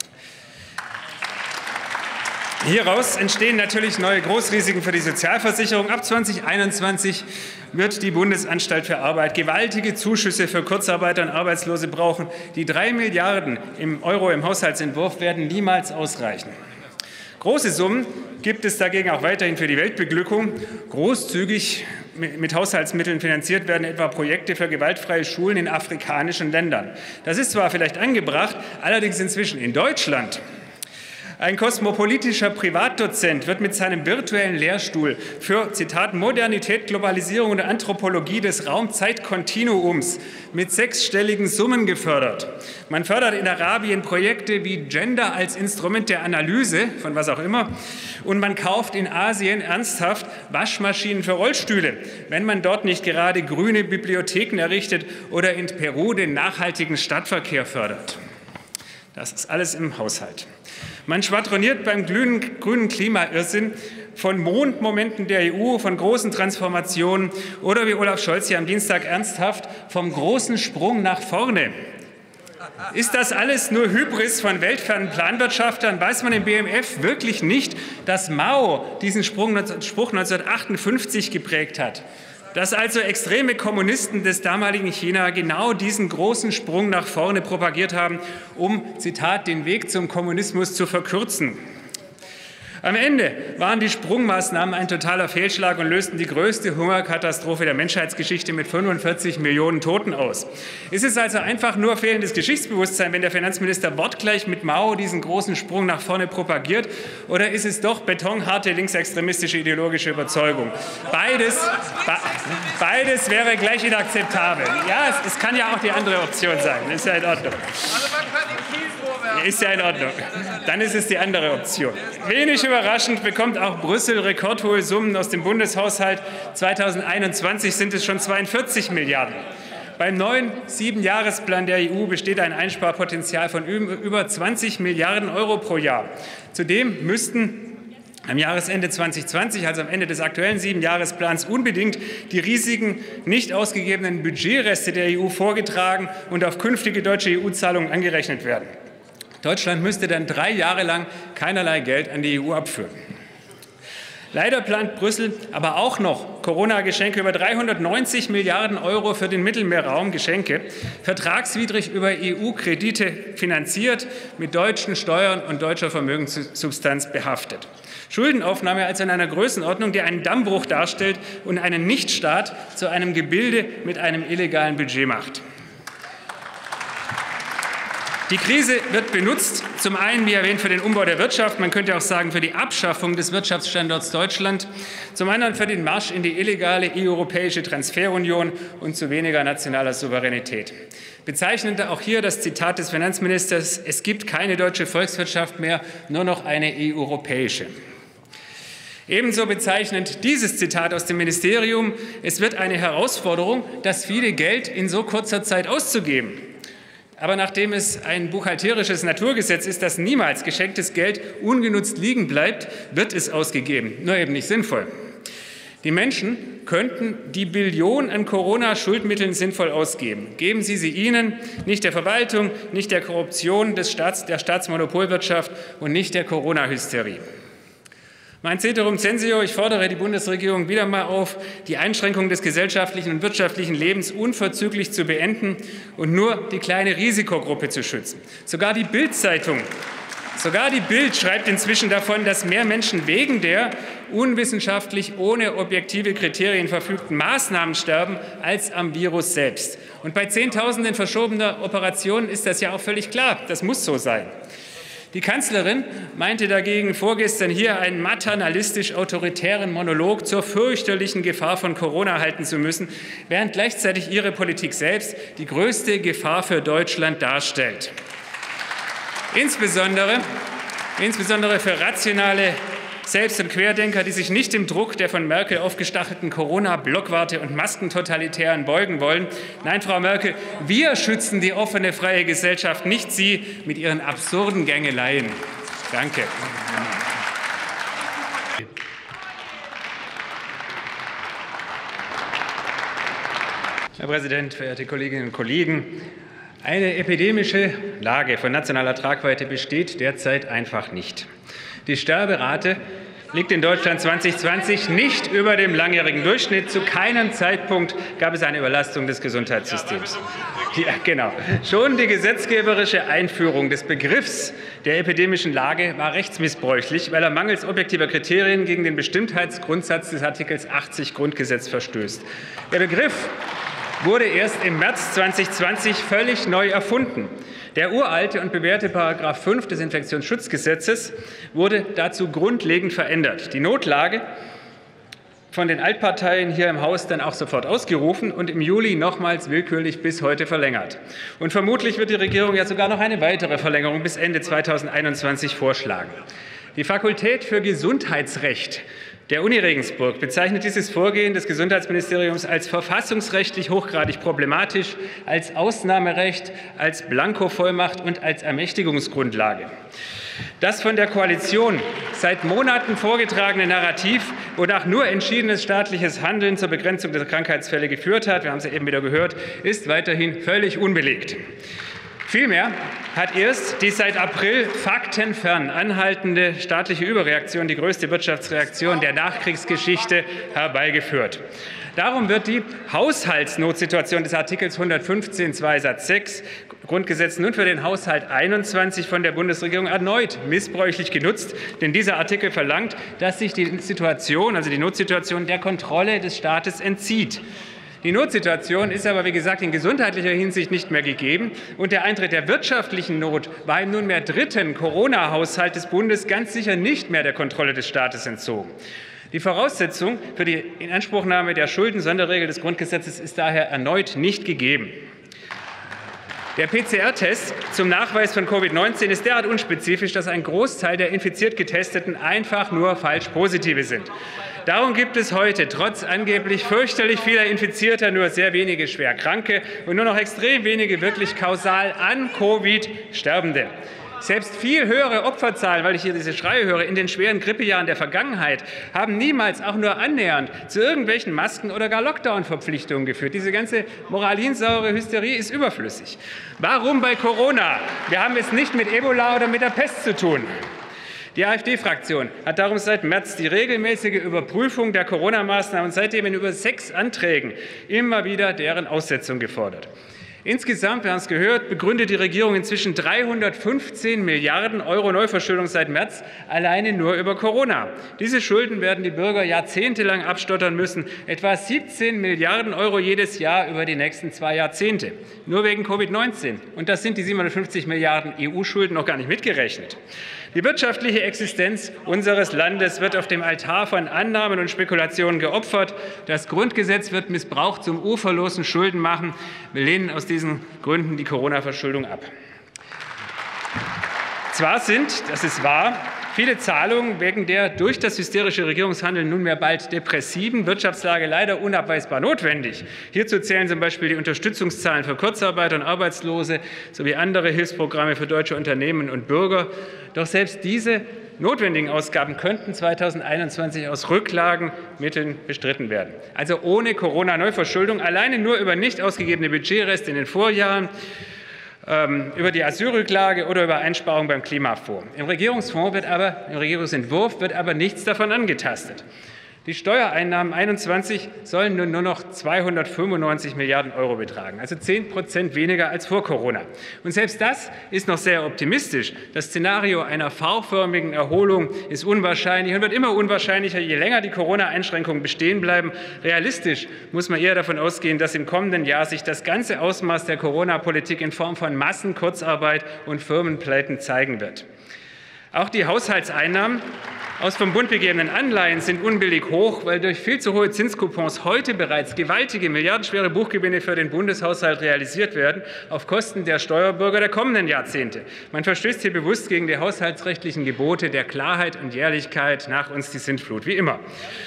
S1: Hieraus entstehen natürlich neue Großrisiken für die Sozialversicherung. Ab zweitausendeinundzwanzig wird die Bundesanstalt für Arbeit gewaltige Zuschüsse für Kurzarbeiter und Arbeitslose brauchen. Die drei Milliarden Euro im Haushaltsentwurf werden niemals ausreichen. Große Summen gibt es dagegen auch weiterhin für die Weltbeglückung. Großzügig mit Haushaltsmitteln finanziert werden etwa Projekte für gewaltfreie Schulen in afrikanischen Ländern. Das ist zwar vielleicht angebracht, allerdings inzwischen in Deutschland. Ein kosmopolitischer Privatdozent wird mit seinem virtuellen Lehrstuhl für, Zitat, Modernität, Globalisierung und Anthropologie des Raum-Zeit-Kontinuums mit sechsstelligen Summen gefördert. Man fördert in Arabien Projekte wie Gender als Instrument der Analyse, von was auch immer, und man kauft in Asien ernsthaft Waschmaschinen für Rollstühle, wenn man dort nicht gerade grüne Bibliotheken errichtet oder in Peru den nachhaltigen Stadtverkehr fördert. Das ist alles im Haushalt. Man schwadroniert beim grünen Klimairrsinn von Mondmomenten der E U, von großen Transformationen oder, wie Olaf Scholz hier am Dienstag ernsthaft, vom großen Sprung nach vorne. Ist das alles nur Hybris von weltfernen Planwirtschaftern? Weiß man im B M F wirklich nicht, dass Mao diesen Spruch neunzehnhundertachtundfünfzig geprägt hat? Dass also extreme Kommunisten des damaligen China genau diesen großen Sprung nach vorne propagiert haben, um, Zitat, den Weg zum Kommunismus zu verkürzen. Am Ende waren die Sprungmaßnahmen ein totaler Fehlschlag und lösten die größte Hungerkatastrophe der Menschheitsgeschichte mit fünfundvierzig Millionen Toten aus. Ist es also einfach nur fehlendes Geschichtsbewusstsein, wenn der Finanzminister wortgleich mit Mao diesen großen Sprung nach vorne propagiert, oder ist es doch betonharte linksextremistische ideologische Überzeugung? Beides, beides wäre gleich inakzeptabel. Ja, es, es kann ja auch die andere Option sein. Ist ja in Ordnung. Ist ja in Ordnung. Dann ist es die andere Option. Wenig überraschend bekommt auch Brüssel rekordhohe Summen aus dem Bundeshaushalt. zweitausendeinundzwanzig sind es schon zweiundvierzig Milliarden. Beim neuen Siebenjahresplan der E U besteht ein Einsparpotenzial von über zwanzig Milliarden Euro pro Jahr. Zudem müssten am Jahresende zweitausendzwanzig, also am Ende des aktuellen Siebenjahresplans, unbedingt die riesigen, nicht ausgegebenen Budgetreste der E U vorgetragen und auf künftige deutsche E U-Zahlungen angerechnet werden. Deutschland müsste dann drei Jahre lang keinerlei Geld an die E U abführen. Leider plant Brüssel aber auch noch Corona-Geschenke über dreihundertneunzig Milliarden Euro für den Mittelmeerraum, Geschenke, vertragswidrig über E U-Kredite finanziert, mit deutschen Steuern und deutscher Vermögenssubstanz behaftet. Schuldenaufnahme also in einer Größenordnung, die einen Dammbruch darstellt und einen Nichtstaat zu einem Gebilde mit einem illegalen Budget macht. Die Krise wird benutzt, zum einen, wie erwähnt, für den Umbau der Wirtschaft, man könnte auch sagen, für die Abschaffung des Wirtschaftsstandorts Deutschland, zum anderen für den Marsch in die illegale europäische Transferunion und zu weniger nationaler Souveränität. Bezeichnend auch hier das Zitat des Finanzministers: Es gibt keine deutsche Volkswirtschaft mehr, nur noch eine europäische. Ebenso bezeichnend dieses Zitat aus dem Ministerium: Es wird eine Herausforderung, das viele Geld in so kurzer Zeit auszugeben. Aber nachdem es ein buchhalterisches Naturgesetz ist, dass niemals geschenktes Geld ungenutzt liegen bleibt, wird es ausgegeben, nur eben nicht sinnvoll. Die Menschen könnten die Billionen an Corona-Schuldmitteln sinnvoll ausgeben. Geben Sie sie ihnen, nicht der Verwaltung, nicht der Korruption des Staats, der Staatsmonopolwirtschaft und nicht der Corona-Hysterie. Mein Ceterum censeo: Ich fordere die Bundesregierung wieder einmal auf, die Einschränkung des gesellschaftlichen und wirtschaftlichen Lebens unverzüglich zu beenden und nur die kleine Risikogruppe zu schützen. Sogar die Bild-Zeitung, sogar die Bild schreibt inzwischen davon, dass mehr Menschen wegen der unwissenschaftlich ohne objektive Kriterien verfügten Maßnahmen sterben als am Virus selbst. Und bei Zehntausenden verschobener Operationen ist das ja auch völlig klar. Das muss so sein. Die Kanzlerin meinte dagegen vorgestern hier einen maternalistisch-autoritären Monolog zur fürchterlichen Gefahr von Corona halten zu müssen, während gleichzeitig ihre Politik selbst die größte Gefahr für Deutschland darstellt. Insbesondere, insbesondere für rationale Selbst- und Querdenker, die sich nicht dem Druck der von Merkel aufgestachelten Corona-Blockwarte- und Maskentotalitären beugen wollen. Nein, Frau Merkel, wir schützen die offene, freie Gesellschaft, nicht Sie mit Ihren absurden Gängeleien. Danke. Herr Präsident, verehrte Kolleginnen und Kollegen! Eine epidemische Lage von nationaler Tragweite besteht derzeit einfach nicht. Die Sterberate liegt in Deutschland zwanzig zwanzig nicht über dem langjährigen Durchschnitt. Zu keinem Zeitpunkt gab es eine Überlastung des Gesundheitssystems. Ja, genau. Schon die gesetzgeberische Einführung des Begriffs der epidemischen Lage war rechtsmissbräuchlich, weil er mangels objektiver Kriterien gegen den Bestimmtheitsgrundsatz des Artikels achtzig Grundgesetz verstößt. Der Begriff wurde erst im März zwanzig zwanzig völlig neu erfunden. Der uralte und bewährte Paragraph fünf des Infektionsschutzgesetzes wurde dazu grundlegend verändert. Die Notlage von den Altparteien hier im Haus dann auch sofort ausgerufen und im Juli nochmals willkürlich bis heute verlängert. Und vermutlich wird die Regierung ja sogar noch eine weitere Verlängerung bis Ende zweitausendeinundzwanzig vorschlagen. Die Fakultät für Gesundheitsrecht der Uni Regensburg bezeichnet dieses Vorgehen des Gesundheitsministeriums als verfassungsrechtlich hochgradig problematisch, als Ausnahmerecht, als Blankovollmacht und als Ermächtigungsgrundlage. Das von der Koalition seit Monaten vorgetragene Narrativ, wonach nur entschiedenes staatliches Handeln zur Begrenzung der Krankheitsfälle geführt hat, wir haben es ja eben wieder gehört, ist weiterhin völlig unbelegt. Vielmehr hat erst die seit April faktenfern anhaltende staatliche Überreaktion die größte Wirtschaftsreaktion der Nachkriegsgeschichte herbeigeführt. Darum wird die Haushaltsnotsituation des Artikels hundertfünfzehn Zwei Satz sechs Grundgesetz nun für den Haushalt einundzwanzig von der Bundesregierung erneut missbräuchlich genutzt. Denn dieser Artikel verlangt, dass sich die Situation, also die Notsituation, der Kontrolle des Staates entzieht. Die Notsituation ist aber, wie gesagt, in gesundheitlicher Hinsicht nicht mehr gegeben. Und der Eintritt der wirtschaftlichen Not war im nunmehr dritten Corona-Haushalt des Bundes ganz sicher nicht mehr der Kontrolle des Staates entzogen. Die Voraussetzung für die Inanspruchnahme der Schuldensonderregel des Grundgesetzes ist daher erneut nicht gegeben. Der P C R-Test zum Nachweis von Covid neunzehn ist derart unspezifisch, dass ein Großteil der infiziert Getesteten einfach nur falsch Positive sind. Darum gibt es heute trotz angeblich fürchterlich vieler Infizierter nur sehr wenige schwer Kranke und nur noch extrem wenige wirklich kausal an Covid Sterbende. Selbst viel höhere Opferzahlen, weil ich hier diese Schreie höre, in den schweren Grippejahren der Vergangenheit, haben niemals auch nur annähernd zu irgendwelchen Masken- oder gar Lockdown-Verpflichtungen geführt. Diese ganze moralinsaure Hysterie ist überflüssig. Warum bei Corona? Wir haben es nicht mit Ebola oder mit der Pest zu tun. Die AfD-Fraktion hat darum seit März die regelmäßige Überprüfung der Corona-Maßnahmen und seitdem in über sechs Anträgen immer wieder deren Aussetzung gefordert. Insgesamt, wir haben es gehört, begründet die Regierung inzwischen dreihundertfünfzehn Milliarden Euro Neuverschuldung seit März alleine nur über Corona. Diese Schulden werden die Bürger jahrzehntelang abstottern müssen, etwa siebzehn Milliarden Euro jedes Jahr über die nächsten zwei Jahrzehnte, nur wegen Covid neunzehn. Und das sind die siebenhundertfünfzig Milliarden E U-Schulden noch gar nicht mitgerechnet. Die wirtschaftliche Existenz unseres Landes wird auf dem Altar von Annahmen und Spekulationen geopfert. Das Grundgesetz wird missbraucht zum uferlosen Schuldenmachen. Wir lehnen aus diesen Gründen die Corona-Verschuldung ab. Zwar sind, das ist wahr, viele Zahlungen wegen der durch das hysterische Regierungshandeln nunmehr bald depressiven Wirtschaftslage leider unabweisbar notwendig. Hierzu zählen zum Beispiel die Unterstützungszahlen für Kurzarbeiter und Arbeitslose sowie andere Hilfsprogramme für deutsche Unternehmen und Bürger. Doch selbst diese notwendigen Ausgaben könnten zweitausendeinundzwanzig aus Rücklagenmitteln bestritten werden. Also ohne Corona-Neuverschuldung, alleine nur über nicht ausgegebene Budgetreste in den Vorjahren, über die Asylrücklage oder über Einsparungen beim Klimafonds. Im Regierungsfonds wird aber, im Regierungsentwurf wird aber nichts davon angetastet. Die Steuereinnahmen einundzwanzig sollen nun nur noch zweihundertfünfundneunzig Milliarden Euro betragen, also zehn Prozent weniger als vor Corona. Und selbst das ist noch sehr optimistisch. Das Szenario einer V-förmigen Erholung ist unwahrscheinlich und wird immer unwahrscheinlicher, je länger die Corona-Einschränkungen bestehen bleiben. Realistisch muss man eher davon ausgehen, dass im kommenden Jahr sich das ganze Ausmaß der Corona-Politik in Form von Massenkurzarbeit und Firmenpleiten zeigen wird. Auch die Haushaltseinnahmen aus vom Bund gegebenen Anleihen sind unbillig hoch, weil durch viel zu hohe Zinscoupons heute bereits gewaltige, milliardenschwere Buchgewinne für den Bundeshaushalt realisiert werden, auf Kosten der Steuerbürger der kommenden Jahrzehnte. Man verstößt hier bewusst gegen die haushaltsrechtlichen Gebote der Klarheit und Jährlichkeit, nach uns die Sintflut, wie immer.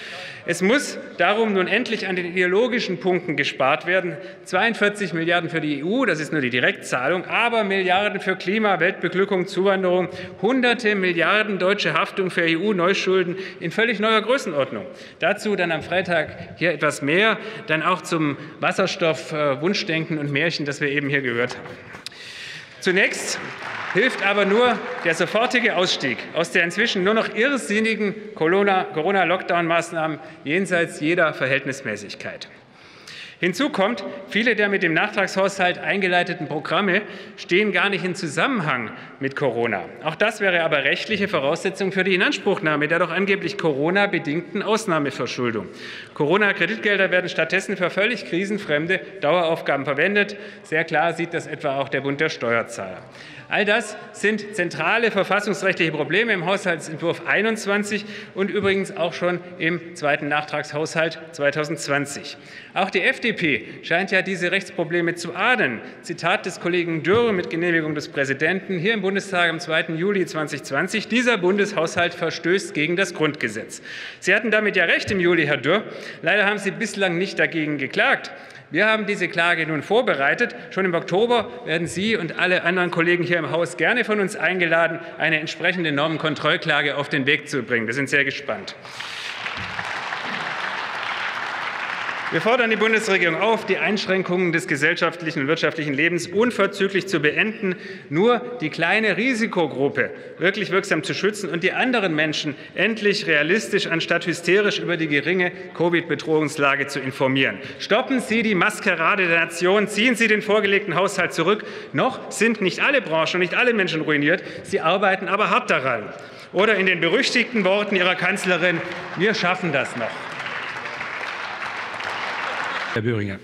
S1: Es muss darum nun endlich an den ideologischen Punkten gespart werden. zweiundvierzig Milliarden für die E U, das ist nur die Direktzahlung, aber Milliarden für Klima, Weltbeglückung, Zuwanderung, hunderte Milliarden deutsche Haftung für E U-Neuschulden in völlig neuer Größenordnung. Dazu dann am Freitag hier etwas mehr, dann auch zum Wasserstoff, äh, Wunschdenken und Märchen, das wir eben hier gehört haben. Zunächst hilft aber nur der sofortige Ausstieg aus der inzwischen nur noch irrsinnigen Corona-Lockdown-Maßnahmen jenseits jeder Verhältnismäßigkeit. Hinzu kommt, viele der mit dem Nachtragshaushalt eingeleiteten Programme stehen gar nicht in Zusammenhang mit Corona. Auch das wäre aber rechtliche Voraussetzung für die Inanspruchnahme der doch angeblich Corona-bedingten Ausnahmeverschuldung. Corona-Kreditgelder werden stattdessen für völlig krisenfremde Daueraufgaben verwendet. Sehr klar sieht das etwa auch der Bund der Steuerzahler. All das sind zentrale verfassungsrechtliche Probleme im Haushaltsentwurf einundzwanzig und übrigens auch schon im zweiten Nachtragshaushalt zweitausendzwanzig. Auch die F D P scheint ja diese Rechtsprobleme zu ahnen. Zitat des Kollegen Dürr mit Genehmigung des Präsidenten hier im Bundestag am zweiten Juli zweitausendzwanzig. Dieser Bundeshaushalt verstößt gegen das Grundgesetz. Sie hatten damit ja recht im Juli, Herr Dürr. Leider haben Sie bislang nicht dagegen geklagt. Wir haben diese Klage nun vorbereitet. Schon im Oktober werden Sie und alle anderen Kollegen hier im Haus gerne von uns eingeladen, eine entsprechende Normenkontrollklage auf den Weg zu bringen. Wir sind sehr gespannt. Wir fordern die Bundesregierung auf, die Einschränkungen des gesellschaftlichen und wirtschaftlichen Lebens unverzüglich zu beenden, nur die kleine Risikogruppe wirklich wirksam zu schützen und die anderen Menschen endlich realistisch anstatt hysterisch über die geringe Covid-Bedrohungslage zu informieren. Stoppen Sie die Maskerade der Nation, ziehen Sie den vorgelegten Haushalt zurück. Noch sind nicht alle Branchen und nicht alle Menschen ruiniert. Sie arbeiten aber hart daran. Oder in den berüchtigten Worten Ihrer Kanzlerin, wir schaffen das noch.
S2: Herr Böhringer.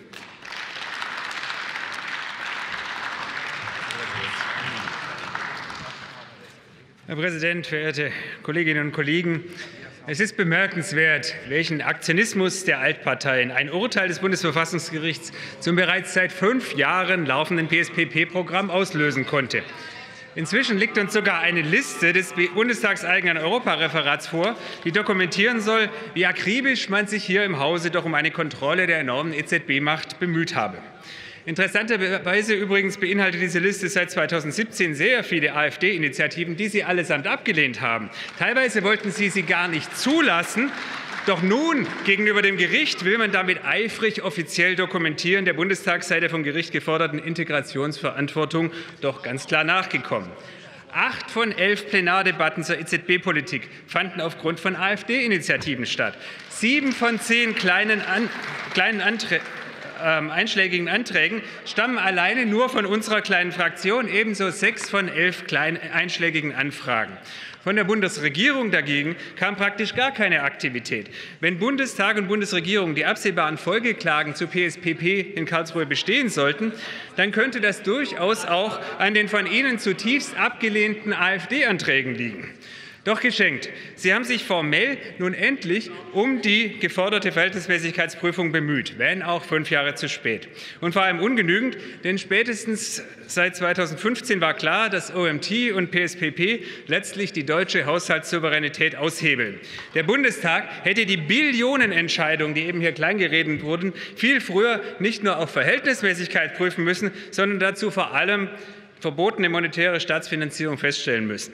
S1: Herr Präsident, verehrte Kolleginnen und Kollegen! Es ist bemerkenswert, welchen Aktionismus der Altparteien ein Urteil des Bundesverfassungsgerichts zum bereits seit fünf Jahren laufenden P S P P-Programm auslösen konnte. Inzwischen liegt uns sogar eine Liste des bundestagseigenen Europareferats vor, die dokumentieren soll, wie akribisch man sich hier im Hause doch um eine Kontrolle der enormen E Z B-Macht bemüht habe. Interessanterweise übrigens beinhaltet diese Liste seit zweitausendsiebzehn sehr viele AfD-Initiativen, die Sie allesamt abgelehnt haben. Teilweise wollten Sie sie gar nicht zulassen. Doch nun, gegenüber dem Gericht, will man damit eifrig offiziell dokumentieren, der Bundestag sei der vom Gericht geforderten Integrationsverantwortung doch ganz klar nachgekommen. Acht von elf Plenardebatten zur E Z B-Politik fanden aufgrund von AfD-Initiativen statt. Sieben von zehn kleinen, An kleinen Anträgen Ähm, einschlägigen Anträgen stammen alleine nur von unserer kleinen Fraktion, ebenso sechs von elf kleinen einschlägigen Anfragen. Von der Bundesregierung dagegen kam praktisch gar keine Aktivität. Wenn Bundestag und Bundesregierung die absehbaren Folgeklagen zu P S P P in Karlsruhe bestehen sollten, dann könnte das durchaus auch an den von Ihnen zutiefst abgelehnten AfD-Anträgen liegen. Doch geschenkt. Sie haben sich formell nun endlich um die geforderte Verhältnismäßigkeitsprüfung bemüht, wenn auch fünf Jahre zu spät. Und vor allem ungenügend, denn spätestens seit zweitausendfünfzehn war klar, dass O M T und P S P P letztlich die deutsche Haushaltssouveränität aushebeln. Der Bundestag hätte die Billionenentscheidungen, die eben hier kleingeredet wurden, viel früher nicht nur auf Verhältnismäßigkeit prüfen müssen, sondern dazu vor allem verbotene monetäre Staatsfinanzierung feststellen müssen.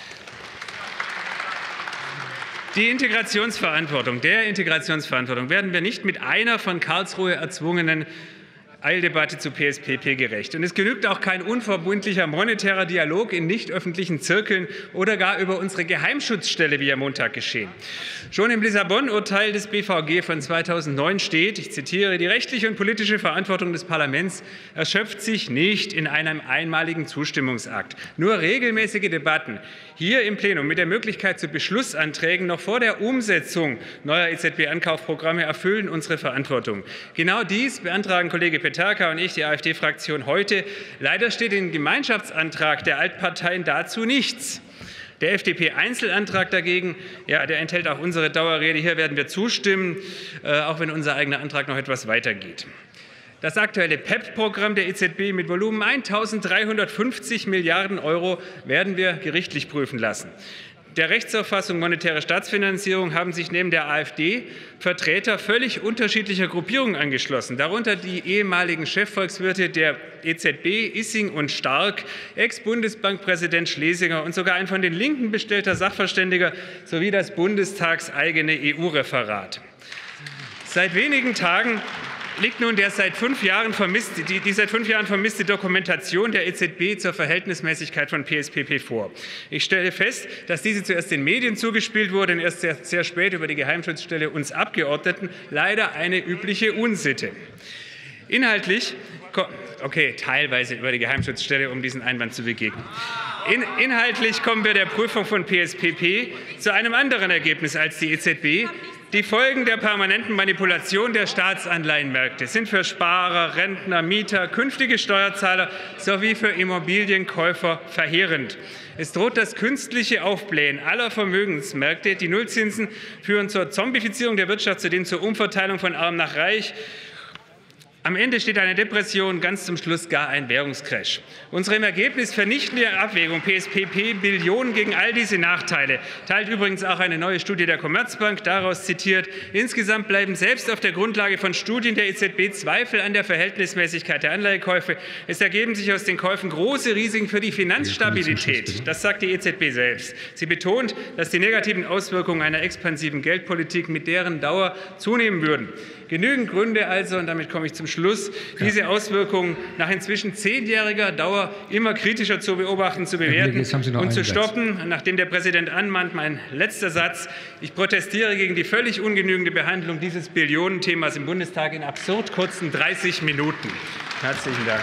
S1: Die Integrationsverantwortung, der Integrationsverantwortung werden wir nicht mit einer von Karlsruhe erzwungenen Eildebatte zu P S P P gerecht. Und es genügt auch kein unverbindlicher monetärer Dialog in nicht öffentlichen Zirkeln oder gar über unsere Geheimschutzstelle, wie am Montag geschehen. Schon im Lissabon-Urteil des B V G von zweitausendneun steht, ich zitiere, die rechtliche und politische Verantwortung des Parlaments erschöpft sich nicht in einem einmaligen Zustimmungsakt. Nur regelmäßige Debatten hier im Plenum mit der Möglichkeit zu Beschlussanträgen noch vor der Umsetzung neuer E Z B-Ankaufprogramme erfüllen unsere Verantwortung. Genau dies beantragen Kollege Peterka und ich, die AfD-Fraktion, heute. Leider steht im Gemeinschaftsantrag der Altparteien dazu nichts. Der F D P-Einzelantrag dagegen, ja, der enthält auch unsere Dauerrede. Hier werden wir zustimmen, äh, auch wenn unser eigener Antrag noch etwas weitergeht. Das aktuelle P E P-Programm der E Z B mit Volumen eintausenddreihundertfünfzig Milliarden Euro werden wir gerichtlich prüfen lassen. Der Rechtsauffassung monetäre Staatsfinanzierung haben sich neben der AfD Vertreter völlig unterschiedlicher Gruppierungen angeschlossen, darunter die ehemaligen Chefvolkswirte der E Z B, Issing und Stark, Ex-Bundesbankpräsident Schlesinger und sogar ein von den Linken bestellter Sachverständiger sowie das bundestagseigene E U-Referat. Seit wenigen Tagen liegt nun der seit fünf Jahren vermisste, die, die seit fünf Jahren vermisste Dokumentation der E Z B zur Verhältnismäßigkeit von P S P P vor. Ich stelle fest, dass diese zuerst den Medien zugespielt wurde und erst sehr, sehr spät über die Geheimschutzstelle uns Abgeordneten, leider eine übliche Unsitte. Inhaltlich, okay, teilweise über die Geheimschutzstelle, um diesen Einwand zu begegnen. In, inhaltlich kommen wir der Prüfung von P S P P zu einem anderen Ergebnis als die E Z B. Die Folgen der permanenten Manipulation der Staatsanleihenmärkte sind für Sparer, Rentner, Mieter, künftige Steuerzahler sowie für Immobilienkäufer verheerend. Es droht das künstliche Aufblähen aller Vermögensmärkte. Die Nullzinsen führen zur Zombifizierung der Wirtschaft, zudem zur Umverteilung von Arm nach Reich. Am Ende steht eine Depression, ganz zum Schluss gar ein Währungscrash. Unsere im Ergebnis vernichtende Abwägung P S P P Billionen gegen all diese Nachteile teilt übrigens auch eine neue Studie der Commerzbank, daraus zitiert: Insgesamt bleiben selbst auf der Grundlage von Studien der E Z B Zweifel an der Verhältnismäßigkeit der Anleihekäufe. Es ergeben sich aus den Käufen große Risiken für die Finanzstabilität. Das sagt die E Z B selbst. Sie betont, dass die negativen Auswirkungen einer expansiven Geldpolitik mit deren Dauer zunehmen würden. Genügend Gründe also, und damit komme ich zum Schluss, diese Auswirkungen nach inzwischen zehnjähriger Dauer immer kritischer zu beobachten, zu bewerten und zu stoppen. Nachdem der Präsident anmahnt, mein letzter Satz: Ich protestiere gegen die völlig ungenügende Behandlung dieses Billionenthemas im Bundestag in absurd kurzen dreißig Minuten. Herzlichen Dank.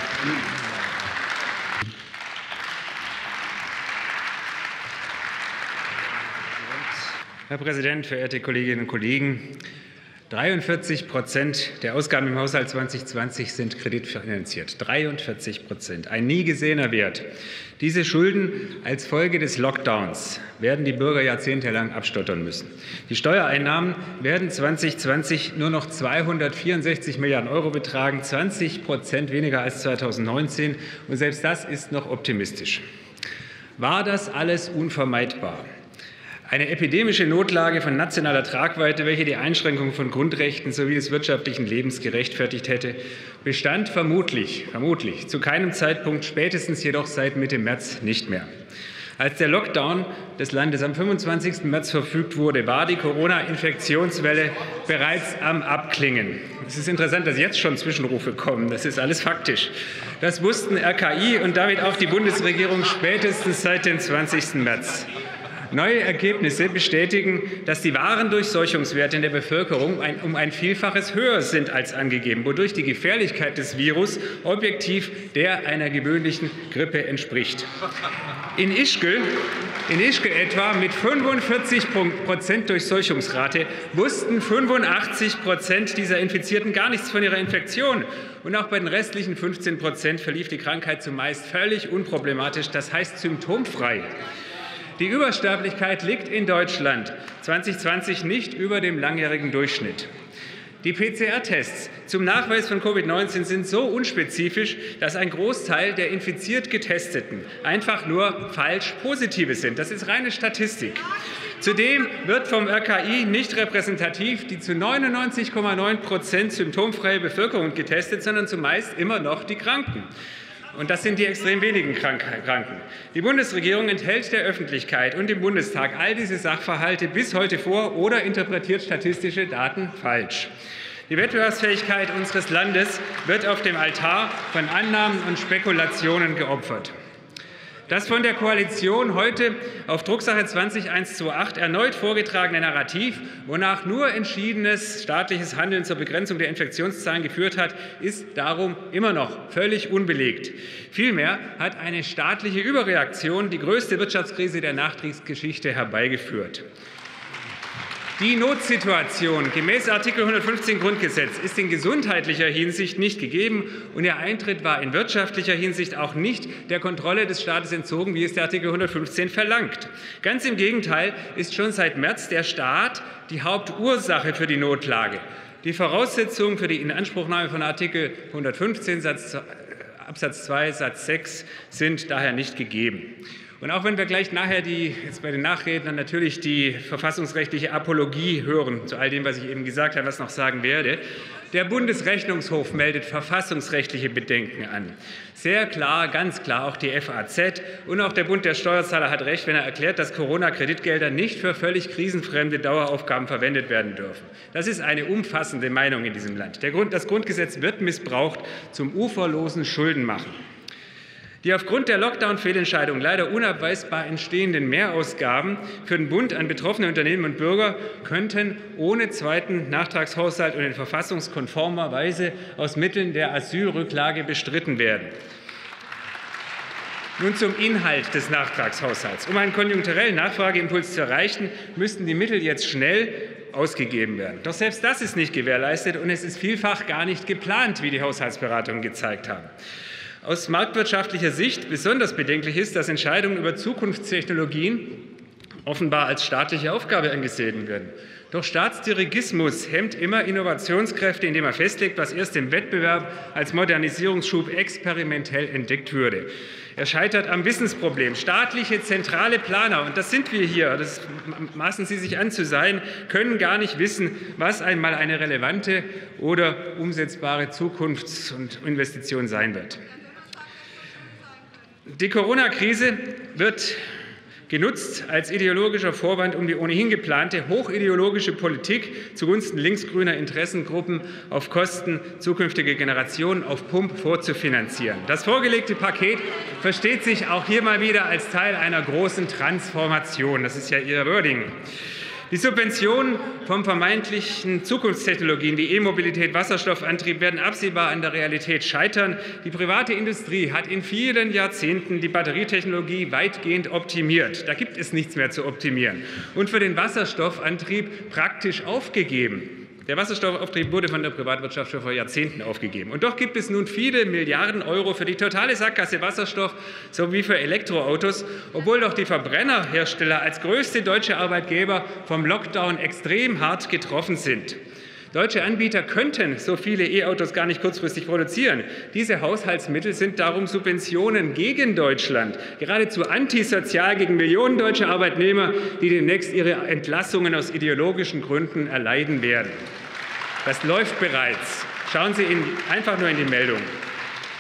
S1: Herr Präsident, verehrte Kolleginnen und Kollegen! dreiundvierzig Prozent der Ausgaben im Haushalt zweitausendzwanzig sind kreditfinanziert. dreiundvierzig Prozent, ein nie gesehener Wert. Diese Schulden als Folge des Lockdowns werden die Bürger jahrzehntelang abstottern müssen. Die Steuereinnahmen werden zweitausendzwanzig nur noch zweihundertvierundsechzig Milliarden Euro betragen, zwanzig Prozent weniger als zweitausendneunzehn. Und selbst das ist noch optimistisch. War das alles unvermeidbar? Eine epidemische Notlage von nationaler Tragweite, welche die Einschränkung von Grundrechten sowie des wirtschaftlichen Lebens gerechtfertigt hätte, bestand vermutlich, vermutlich zu keinem Zeitpunkt, spätestens jedoch seit Mitte März nicht mehr. Als der Lockdown des Landes am fünfundzwanzigsten März verfügt wurde, war die Corona-Infektionswelle bereits am Abklingen. Es ist interessant, dass jetzt schon Zwischenrufe kommen. Das ist alles faktisch. Das wussten R K I und damit auch die Bundesregierung spätestens seit dem zwanzigsten März. Neue Ergebnisse bestätigen, dass die wahren Durchseuchungswerte in der Bevölkerung ein, um ein Vielfaches höher sind als angegeben, wodurch die Gefährlichkeit des Virus objektiv der einer gewöhnlichen Grippe entspricht. In Ischgl, in Ischgl etwa mit fünfundvierzig Prozent Durchseuchungsrate wussten fünfundachtzig Prozent dieser Infizierten gar nichts von ihrer Infektion. Und auch bei den restlichen fünfzehn Prozent verlief die Krankheit zumeist völlig unproblematisch, das heißt symptomfrei. Die Übersterblichkeit liegt in Deutschland zwanzig zwanzig nicht über dem langjährigen Durchschnitt. Die P C R-Tests zum Nachweis von Covid neunzehn sind so unspezifisch, dass ein Großteil der infiziert Getesteten einfach nur falsch Positive sind. Das ist reine Statistik. Zudem wird vom R K I nicht repräsentativ die zu neunundneunzig Komma neun Prozent symptomfreie Bevölkerung getestet, sondern zumeist immer noch die Kranken. Und das sind die extrem wenigen Kranken. Die Bundesregierung enthält der Öffentlichkeit und dem Bundestag all diese Sachverhalte bis heute vor oder interpretiert statistische Daten falsch. Die Wettbewerbsfähigkeit unseres Landes wird auf dem Altar von Annahmen und Spekulationen geopfert. Das von der Koalition heute auf Drucksache zwanzig einhundertachtundzwanzig erneut vorgetragene Narrativ, wonach nur entschiedenes staatliches Handeln zur Begrenzung der Infektionszahlen geführt hat, ist darum immer noch völlig unbelegt. Vielmehr hat eine staatliche Überreaktion die größte Wirtschaftskrise der Nachkriegsgeschichte herbeigeführt. Die Notsituation gemäß Artikel hundertfünfzehn Grundgesetz ist in gesundheitlicher Hinsicht nicht gegeben, und ihr Eintritt war in wirtschaftlicher Hinsicht auch nicht der Kontrolle des Staates entzogen, wie es der Artikel hundertfünfzehn verlangt. Ganz im Gegenteil ist schon seit März der Staat die Hauptursache für die Notlage. Die Voraussetzungen für die Inanspruchnahme von Artikel hundertfünfzehn Satz, Absatz zwei Satz sechs sind daher nicht gegeben. Und auch wenn wir gleich nachher die, jetzt bei den Nachrednern natürlich die verfassungsrechtliche Apologie hören, zu all dem, was ich eben gesagt habe, was noch sagen werde, der Bundesrechnungshof meldet verfassungsrechtliche Bedenken an. Sehr klar, ganz klar, auch die F A Z und auch der Bund der Steuerzahler hat recht, wenn er erklärt, dass Corona-Kreditgelder nicht für völlig krisenfremde Daueraufgaben verwendet werden dürfen. Das ist eine umfassende Meinung in diesem Land. Der Grund, das Grundgesetz wird missbraucht zum uferlosen Schuldenmachen. Die aufgrund der Lockdown-Fehlentscheidung leider unabweisbar entstehenden Mehrausgaben für den Bund an betroffene Unternehmen und Bürger könnten ohne zweiten Nachtragshaushalt und in verfassungskonformer Weise aus Mitteln der Asylrücklage bestritten werden. Nun zum Inhalt des Nachtragshaushalts. Um einen konjunkturellen Nachfrageimpuls zu erreichen, müssten die Mittel jetzt schnell ausgegeben werden. Doch selbst das ist nicht gewährleistet, und es ist vielfach gar nicht geplant, wie die Haushaltsberatungen gezeigt haben. Aus marktwirtschaftlicher Sicht besonders bedenklich ist, dass Entscheidungen über Zukunftstechnologien offenbar als staatliche Aufgabe angesehen werden. Doch Staatsdirigismus hemmt immer Innovationskräfte, indem er festlegt, was erst im Wettbewerb als Modernisierungsschub experimentell entdeckt würde. Er scheitert am Wissensproblem. Staatliche zentrale Planer, und das sind wir hier, das maßen sie sich an zu sein, können gar nicht wissen, was einmal eine relevante oder umsetzbare Zukunfts- und Investition sein wird. Die Corona-Krise wird genutzt als ideologischer Vorwand, um die ohnehin geplante hochideologische Politik zugunsten linksgrüner Interessengruppen auf Kosten zukünftiger Generationen auf Pump vorzufinanzieren. Das vorgelegte Paket versteht sich auch hier mal wieder als Teil einer großen Transformation. Das ist ja Ihr Wording. Die Subventionen von vermeintlichen Zukunftstechnologien wie E-Mobilität, Wasserstoffantrieb werden absehbar an der Realität scheitern. Die private Industrie hat in vielen Jahrzehnten die Batterietechnologie weitgehend optimiert. Da gibt es nichts mehr zu optimieren. Und für den Wasserstoffantrieb praktisch aufgegeben. Der Wasserstoffauftrieb wurde von der Privatwirtschaft schon vor Jahrzehnten aufgegeben. Und doch gibt es nun viele Milliarden Euro für die totale Sackgasse Wasserstoff sowie für Elektroautos, obwohl doch die Verbrennerhersteller als größte deutsche Arbeitgeber vom Lockdown extrem hart getroffen sind. Deutsche Anbieter könnten so viele E-Autos gar nicht kurzfristig produzieren. Diese Haushaltsmittel sind darum Subventionen gegen Deutschland, geradezu antisozial gegen Millionen deutscher Arbeitnehmer, die demnächst ihre Entlassungen aus ideologischen Gründen erleiden werden. Das läuft bereits. Schauen Sie in, einfach nur in die Meldung.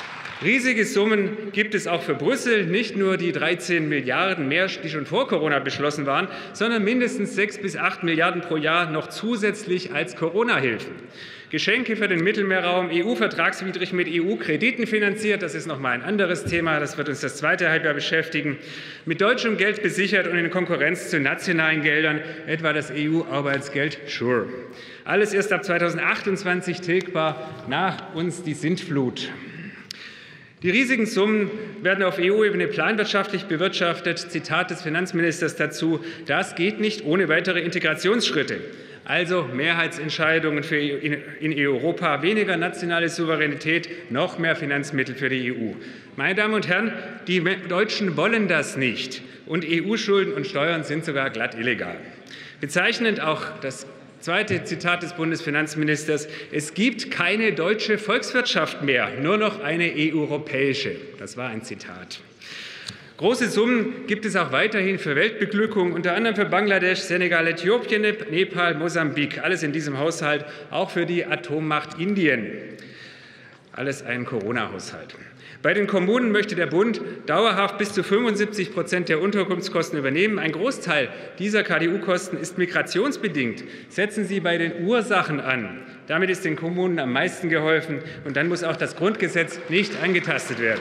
S1: Riesige Summen gibt es auch für Brüssel, nicht nur die dreizehn Milliarden mehr, die schon vor Corona beschlossen waren, sondern mindestens sechs bis acht Milliarden pro Jahr noch zusätzlich als Corona-Hilfen. Geschenke für den Mittelmeerraum, E U-vertragswidrig mit E U-Krediten finanziert, das ist noch mal ein anderes Thema, das wird uns das zweite Halbjahr beschäftigen, mit deutschem Geld besichert und in Konkurrenz zu nationalen Geldern, etwa das E U-Arbeitsgeld SURE. Alles erst ab zweitausendachtundzwanzig tilgbar, nach uns die Sintflut. Die riesigen Summen werden auf E U-Ebene planwirtschaftlich bewirtschaftet. Zitat des Finanzministers dazu: Das geht nicht ohne weitere Integrationsschritte. Also Mehrheitsentscheidungen für in Europa, weniger nationale Souveränität, noch mehr Finanzmittel für die E U. Meine Damen und Herren, die Deutschen wollen das nicht. Und E U-Schulden und Steuern sind sogar glatt illegal. Bezeichnend auch das zweite Zitat des Bundesfinanzministers: Es gibt keine deutsche Volkswirtschaft mehr, nur noch eine europäische. Das war ein Zitat. Große Summen gibt es auch weiterhin für Weltbeglückung, unter anderem für Bangladesch, Senegal, Äthiopien, Nepal, Mosambik. Alles in diesem Haushalt, auch für die Atommacht Indien. Alles ein Corona-Haushalt. Bei den Kommunen möchte der Bund dauerhaft bis zu fünfundsiebzig Prozent der Unterkunftskosten übernehmen. Ein Großteil dieser K D U-Kosten ist migrationsbedingt. Setzen Sie bei den Ursachen an. Damit ist den Kommunen am meisten geholfen. Und dann muss auch das Grundgesetz nicht angetastet werden.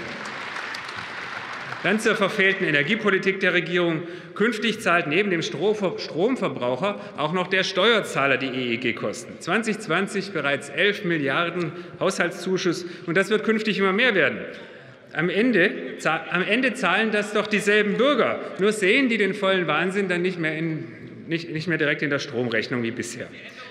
S1: Dann zur verfehlten Energiepolitik der Regierung. Künftig zahlt neben dem Stromverbraucher auch noch der Steuerzahler die E E G-Kosten. zwanzig zwanzig bereits elf Milliarden Haushaltszuschuss, und das wird künftig immer mehr werden. Am Ende, am Ende zahlen das doch dieselben Bürger. Nur sehen die den vollen Wahnsinn dann nicht mehr, in, nicht, nicht mehr direkt in der Stromrechnung wie bisher.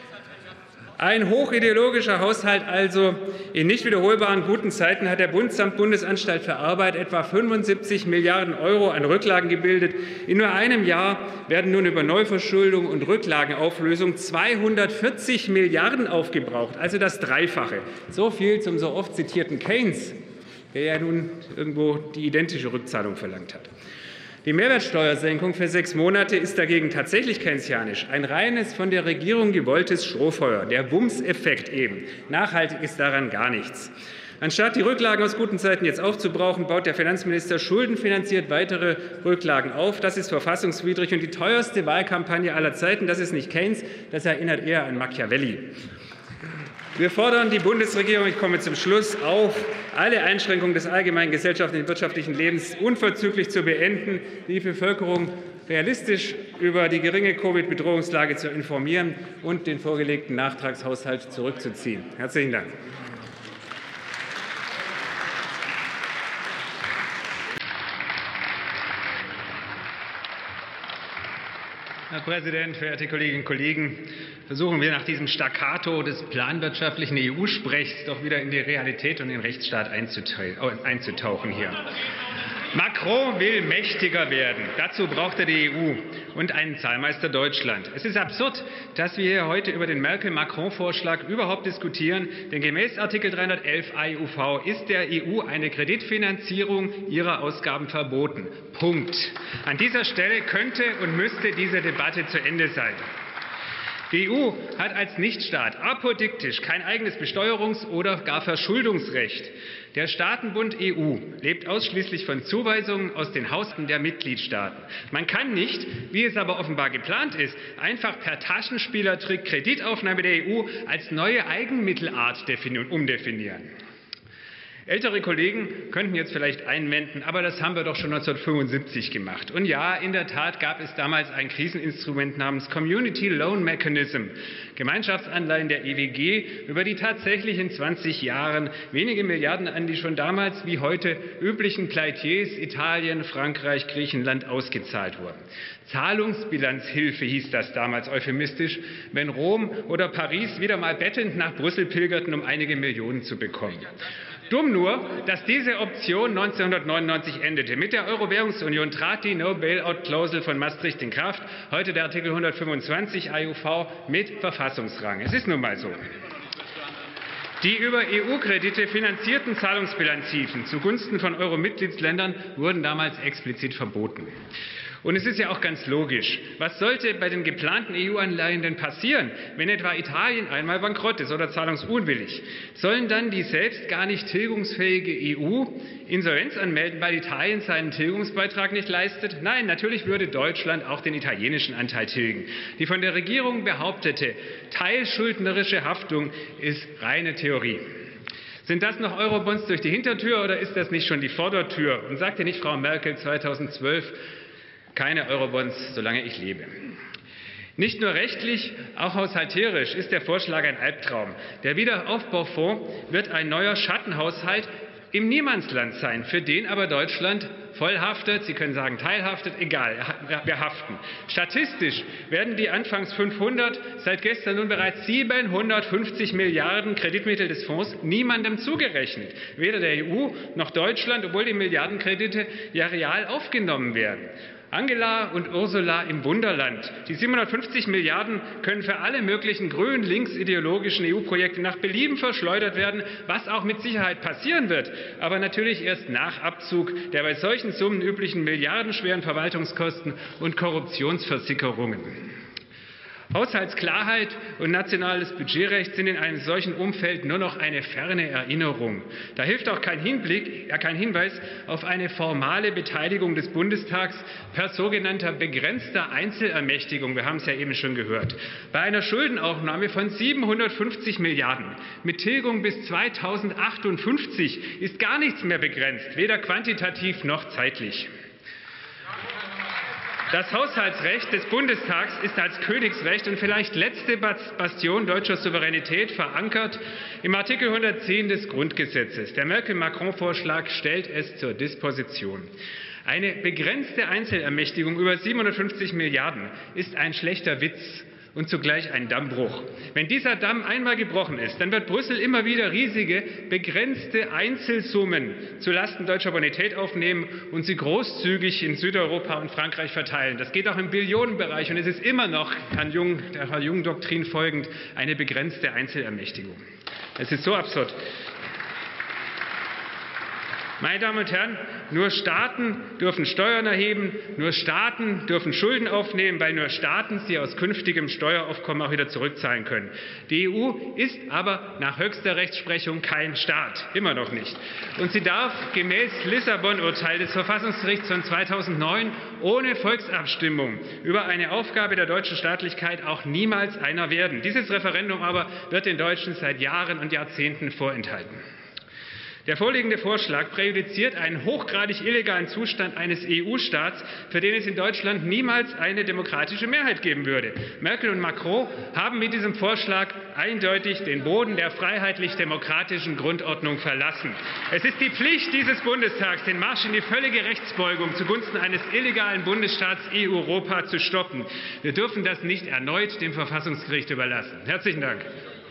S1: Ein hochideologischer Haushalt also. In nicht wiederholbaren guten Zeiten hat der Bund samt Bundesanstalt für Arbeit etwa fünfundsiebzig Milliarden Euro an Rücklagen gebildet. In nur einem Jahr werden nun über Neuverschuldung und Rücklagenauflösung zweihundertvierzig Milliarden aufgebraucht, also das Dreifache. So viel zum so oft zitierten Keynes, der ja nun irgendwo die identische Rückzahlung verlangt hat. Die Mehrwertsteuersenkung für sechs Monate ist dagegen tatsächlich keynesianisch. Ein reines, von der Regierung gewolltes Strohfeuer, der Wumms-Effekt eben. Nachhaltig ist daran gar nichts. Anstatt die Rücklagen aus guten Zeiten jetzt aufzubrauchen, baut der Finanzminister schuldenfinanziert weitere Rücklagen auf. Das ist verfassungswidrig und die teuerste Wahlkampagne aller Zeiten. Das ist nicht Keynes, das erinnert eher an Machiavelli. Wir fordern die Bundesregierung, ich komme zum Schluss, auf, alle Einschränkungen des allgemeinen gesellschaftlichen und wirtschaftlichen Lebens unverzüglich zu beenden, die Bevölkerung realistisch über die geringe Covid-Bedrohungslage zu informieren und den vorgelegten Nachtragshaushalt zurückzuziehen. Herzlichen Dank. Herr Präsident, verehrte Kolleginnen und Kollegen! Versuchen wir nach diesem Staccato des planwirtschaftlichen E U-Sprechs doch wieder in die Realität und den Rechtsstaat einzutauchen hier. Macron will mächtiger werden. Dazu braucht er die E U und einen Zahlmeister Deutschland. Es ist absurd, dass wir hier heute über den Merkel-Macron-Vorschlag überhaupt diskutieren, denn gemäß Artikel dreihundertelf A E U V ist der E U eine Kreditfinanzierung ihrer Ausgaben verboten. Punkt. An dieser Stelle könnte und müsste diese Debatte zu Ende sein. Die E U hat als Nichtstaat apodiktisch kein eigenes Besteuerungs- oder gar Verschuldungsrecht. Der Staatenbund E U lebt ausschließlich von Zuweisungen aus den Haushalten der Mitgliedstaaten. Man kann nicht, wie es aber offenbar geplant ist, einfach per Taschenspielertrick Kreditaufnahme der E U als neue Eigenmittelart umdefinieren. Ältere Kollegen könnten jetzt vielleicht einwenden, aber das haben wir doch schon neunzehnhundertfünfundsiebzig gemacht. Und ja, in der Tat gab es damals ein Kriseninstrument namens Community Loan Mechanism, Gemeinschaftsanleihen der E W G, über die tatsächlich in zwanzig Jahren wenige Milliarden an die schon damals wie heute üblichen Pleitiers Italien, Frankreich, Griechenland ausgezahlt wurden. Zahlungsbilanzhilfe hieß das damals euphemistisch, wenn Rom oder Paris wieder mal bettend nach Brüssel pilgerten, um einige Millionen zu bekommen. Dumm nur, dass diese Option neunzehnhundertneunundneunzig endete. Mit der Euro-Währungsunion trat die No-Bailout-Klausel von Maastricht in Kraft. Heute der Artikel hundertfünfundzwanzig A E U V mit Verfassungsrang. Es ist nun mal so. Die über E U-Kredite finanzierten Zahlungsbilanzhilfen zugunsten von Euro-Mitgliedsländern wurden damals explizit verboten. Und es ist ja auch ganz logisch. Was sollte bei den geplanten E U-Anleihen denn passieren, wenn etwa Italien einmal bankrott ist oder zahlungsunwillig? Sollen dann die selbst gar nicht tilgungsfähige E U Insolvenz anmelden, weil Italien seinen Tilgungsbeitrag nicht leistet? Nein, natürlich würde Deutschland auch den italienischen Anteil tilgen. Die von der Regierung behauptete teilschuldnerische Haftung ist reine Theorie. Sind das noch Eurobonds durch die Hintertür oder ist das nicht schon die Vordertür? Und sagte nicht Frau Merkel zweitausendzwölf, keine Eurobonds, solange ich lebe? Nicht nur rechtlich, auch haushalterisch ist der Vorschlag ein Albtraum. Der Wiederaufbaufonds wird ein neuer Schattenhaushalt im Niemandsland sein, für den aber Deutschland voll haftet, Sie können sagen teilhaftet, egal, wir haften. Statistisch werden die anfangs fünfhundert, seit gestern nun bereits siebenhundertfünfzig Milliarden Kreditmittel des Fonds niemandem zugerechnet, weder der E U noch Deutschland, obwohl die Milliardenkredite ja real aufgenommen werden. Angela und Ursula im Wunderland. Die siebenhundertfünfzig Milliarden können für alle möglichen grün-links-ideologischen E U-Projekte nach Belieben verschleudert werden, was auch mit Sicherheit passieren wird, aber natürlich erst nach Abzug der bei solchen Summen üblichen milliardenschweren Verwaltungskosten und Korruptionsversickerungen. Haushaltsklarheit und nationales Budgetrecht sind in einem solchen Umfeld nur noch eine ferne Erinnerung. Da hilft auch kein Hinblick, ja, kein Hinweis auf eine formale Beteiligung des Bundestags per sogenannter begrenzter Einzelermächtigung. Wir haben es ja eben schon gehört. Bei einer Schuldenaufnahme von siebenhundertfünfzig Milliarden mit Tilgung bis zweitausendachtundfünfzig ist gar nichts mehr begrenzt, weder quantitativ noch zeitlich. Das Haushaltsrecht des Bundestags ist als Königsrecht und vielleicht letzte Bastion deutscher Souveränität verankert im Artikel hundertzehn des Grundgesetzes. Der Merkel-Macron-Vorschlag stellt es zur Disposition. Eine begrenzte Einzelermächtigung über siebenhundertfünfzig Milliarden ist ein schlechter Witz und zugleich ein Dammbruch. Wenn dieser Damm einmal gebrochen ist, dann wird Brüssel immer wieder riesige, begrenzte Einzelsummen zulasten deutscher Bonität aufnehmen und sie großzügig in Südeuropa und Frankreich verteilen. Das geht auch im Billionenbereich und es ist immer noch, Herrn Jung, der Herr Jung-Doktrin folgend, eine begrenzte Einzelermächtigung. Es ist so absurd. Meine Damen und Herren, nur Staaten dürfen Steuern erheben, nur Staaten dürfen Schulden aufnehmen, weil nur Staaten sie aus künftigem Steueraufkommen auch wieder zurückzahlen können. Die E U ist aber nach höchster Rechtsprechung kein Staat, immer noch nicht. Und sie darf gemäß Lissabon-Urteil des Verfassungsgerichts von zweitausendneun ohne Volksabstimmung über eine Aufgabe der deutschen Staatlichkeit auch niemals einer werden. Dieses Referendum aber wird den Deutschen seit Jahren und Jahrzehnten vorenthalten. Der vorliegende Vorschlag präjudiziert einen hochgradig illegalen Zustand eines E U-Staats, für den es in Deutschland niemals eine demokratische Mehrheit geben würde. Merkel und Macron haben mit diesem Vorschlag eindeutig den Boden der freiheitlich-demokratischen Grundordnung verlassen. Es ist die Pflicht dieses Bundestags, den Marsch in die völlige Rechtsbeugung zugunsten eines illegalen Bundesstaats Europa zu stoppen. Wir dürfen das nicht erneut dem Verfassungsgericht überlassen. Herzlichen Dank.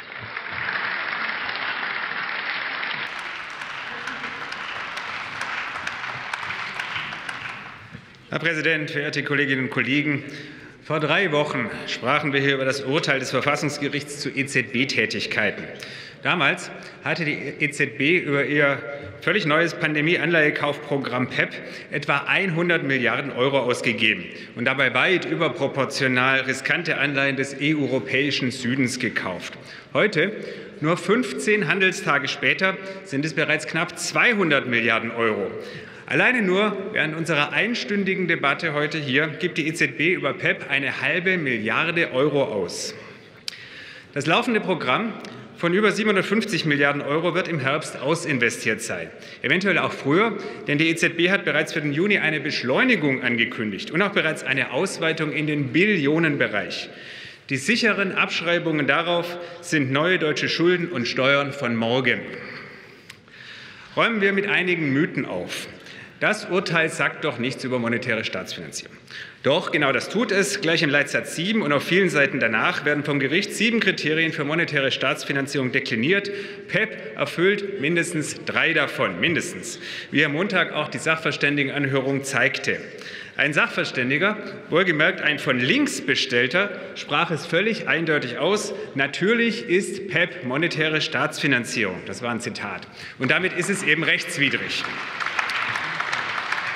S4: Herr Präsident, verehrte Kolleginnen und Kollegen! Vor drei Wochen sprachen wir hier über das Urteil des Verfassungsgerichts zu E Z B-Tätigkeiten. Damals hatte die E Z B über ihr völlig neues Pandemie-Anleihekaufprogramm P E P etwa hundert Milliarden Euro ausgegeben und dabei weit überproportional riskante Anleihen des europäischen Südens gekauft. Heute, nur fünfzehn Handelstage später, sind es bereits knapp zweihundert Milliarden Euro. Alleine nur während unserer einstündigen Debatte heute hier gibt die E Z B über P E P eine halbe Milliarde Euro aus. Das laufende Programm von über siebenhundertfünfzig Milliarden Euro wird im Herbst ausinvestiert sein. Eventuell auch früher, denn die E Z B hat bereits für den Juni eine Beschleunigung angekündigt und auch bereits eine Ausweitung in den Billionenbereich. Die sicheren Abschreibungen darauf sind neue deutsche Schulden und Steuern von morgen. Räumen wir mit einigen Mythen auf. Das Urteil sagt doch nichts über monetäre Staatsfinanzierung. Doch, genau das tut es. Gleich im Leitsatz sieben und auf vielen Seiten danach werden vom Gericht sieben Kriterien für monetäre Staatsfinanzierung dekliniert. P E P erfüllt mindestens drei davon, mindestens, wie am Montag auch die Sachverständigenanhörung zeigte. Ein Sachverständiger, wohlgemerkt ein von links bestellter, sprach es völlig eindeutig aus: Natürlich ist P E P monetäre Staatsfinanzierung. Das war ein Zitat. Und damit ist es eben rechtswidrig.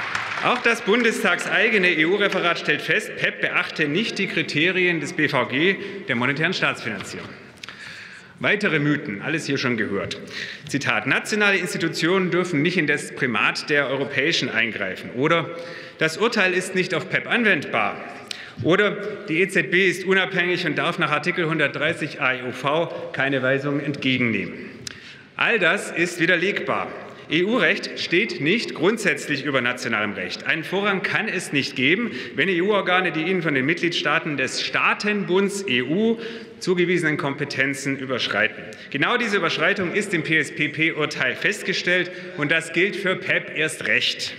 S4: Auch das bundestagseigene E U-Referat stellt fest, P E P beachte nicht die Kriterien des B V G der monetären Staatsfinanzierung. Weitere Mythen, alles hier schon gehört. Zitat: Nationale Institutionen dürfen nicht in das Primat der europäischen eingreifen. Oder das Urteil ist nicht auf P E P anwendbar. Oder die E Z B ist unabhängig und darf nach Artikel hundertdreißig A E U V keine Weisungen entgegennehmen. All das ist widerlegbar. E U-Recht steht nicht grundsätzlich über nationalem Recht. Einen Vorrang kann es nicht geben, wenn E U-Organe die ihnen von den Mitgliedstaaten des Staatenbunds E U zugewiesenen Kompetenzen überschreiten. Genau diese Überschreitung ist im P S P P-Urteil festgestellt, und das gilt für P E P erst recht.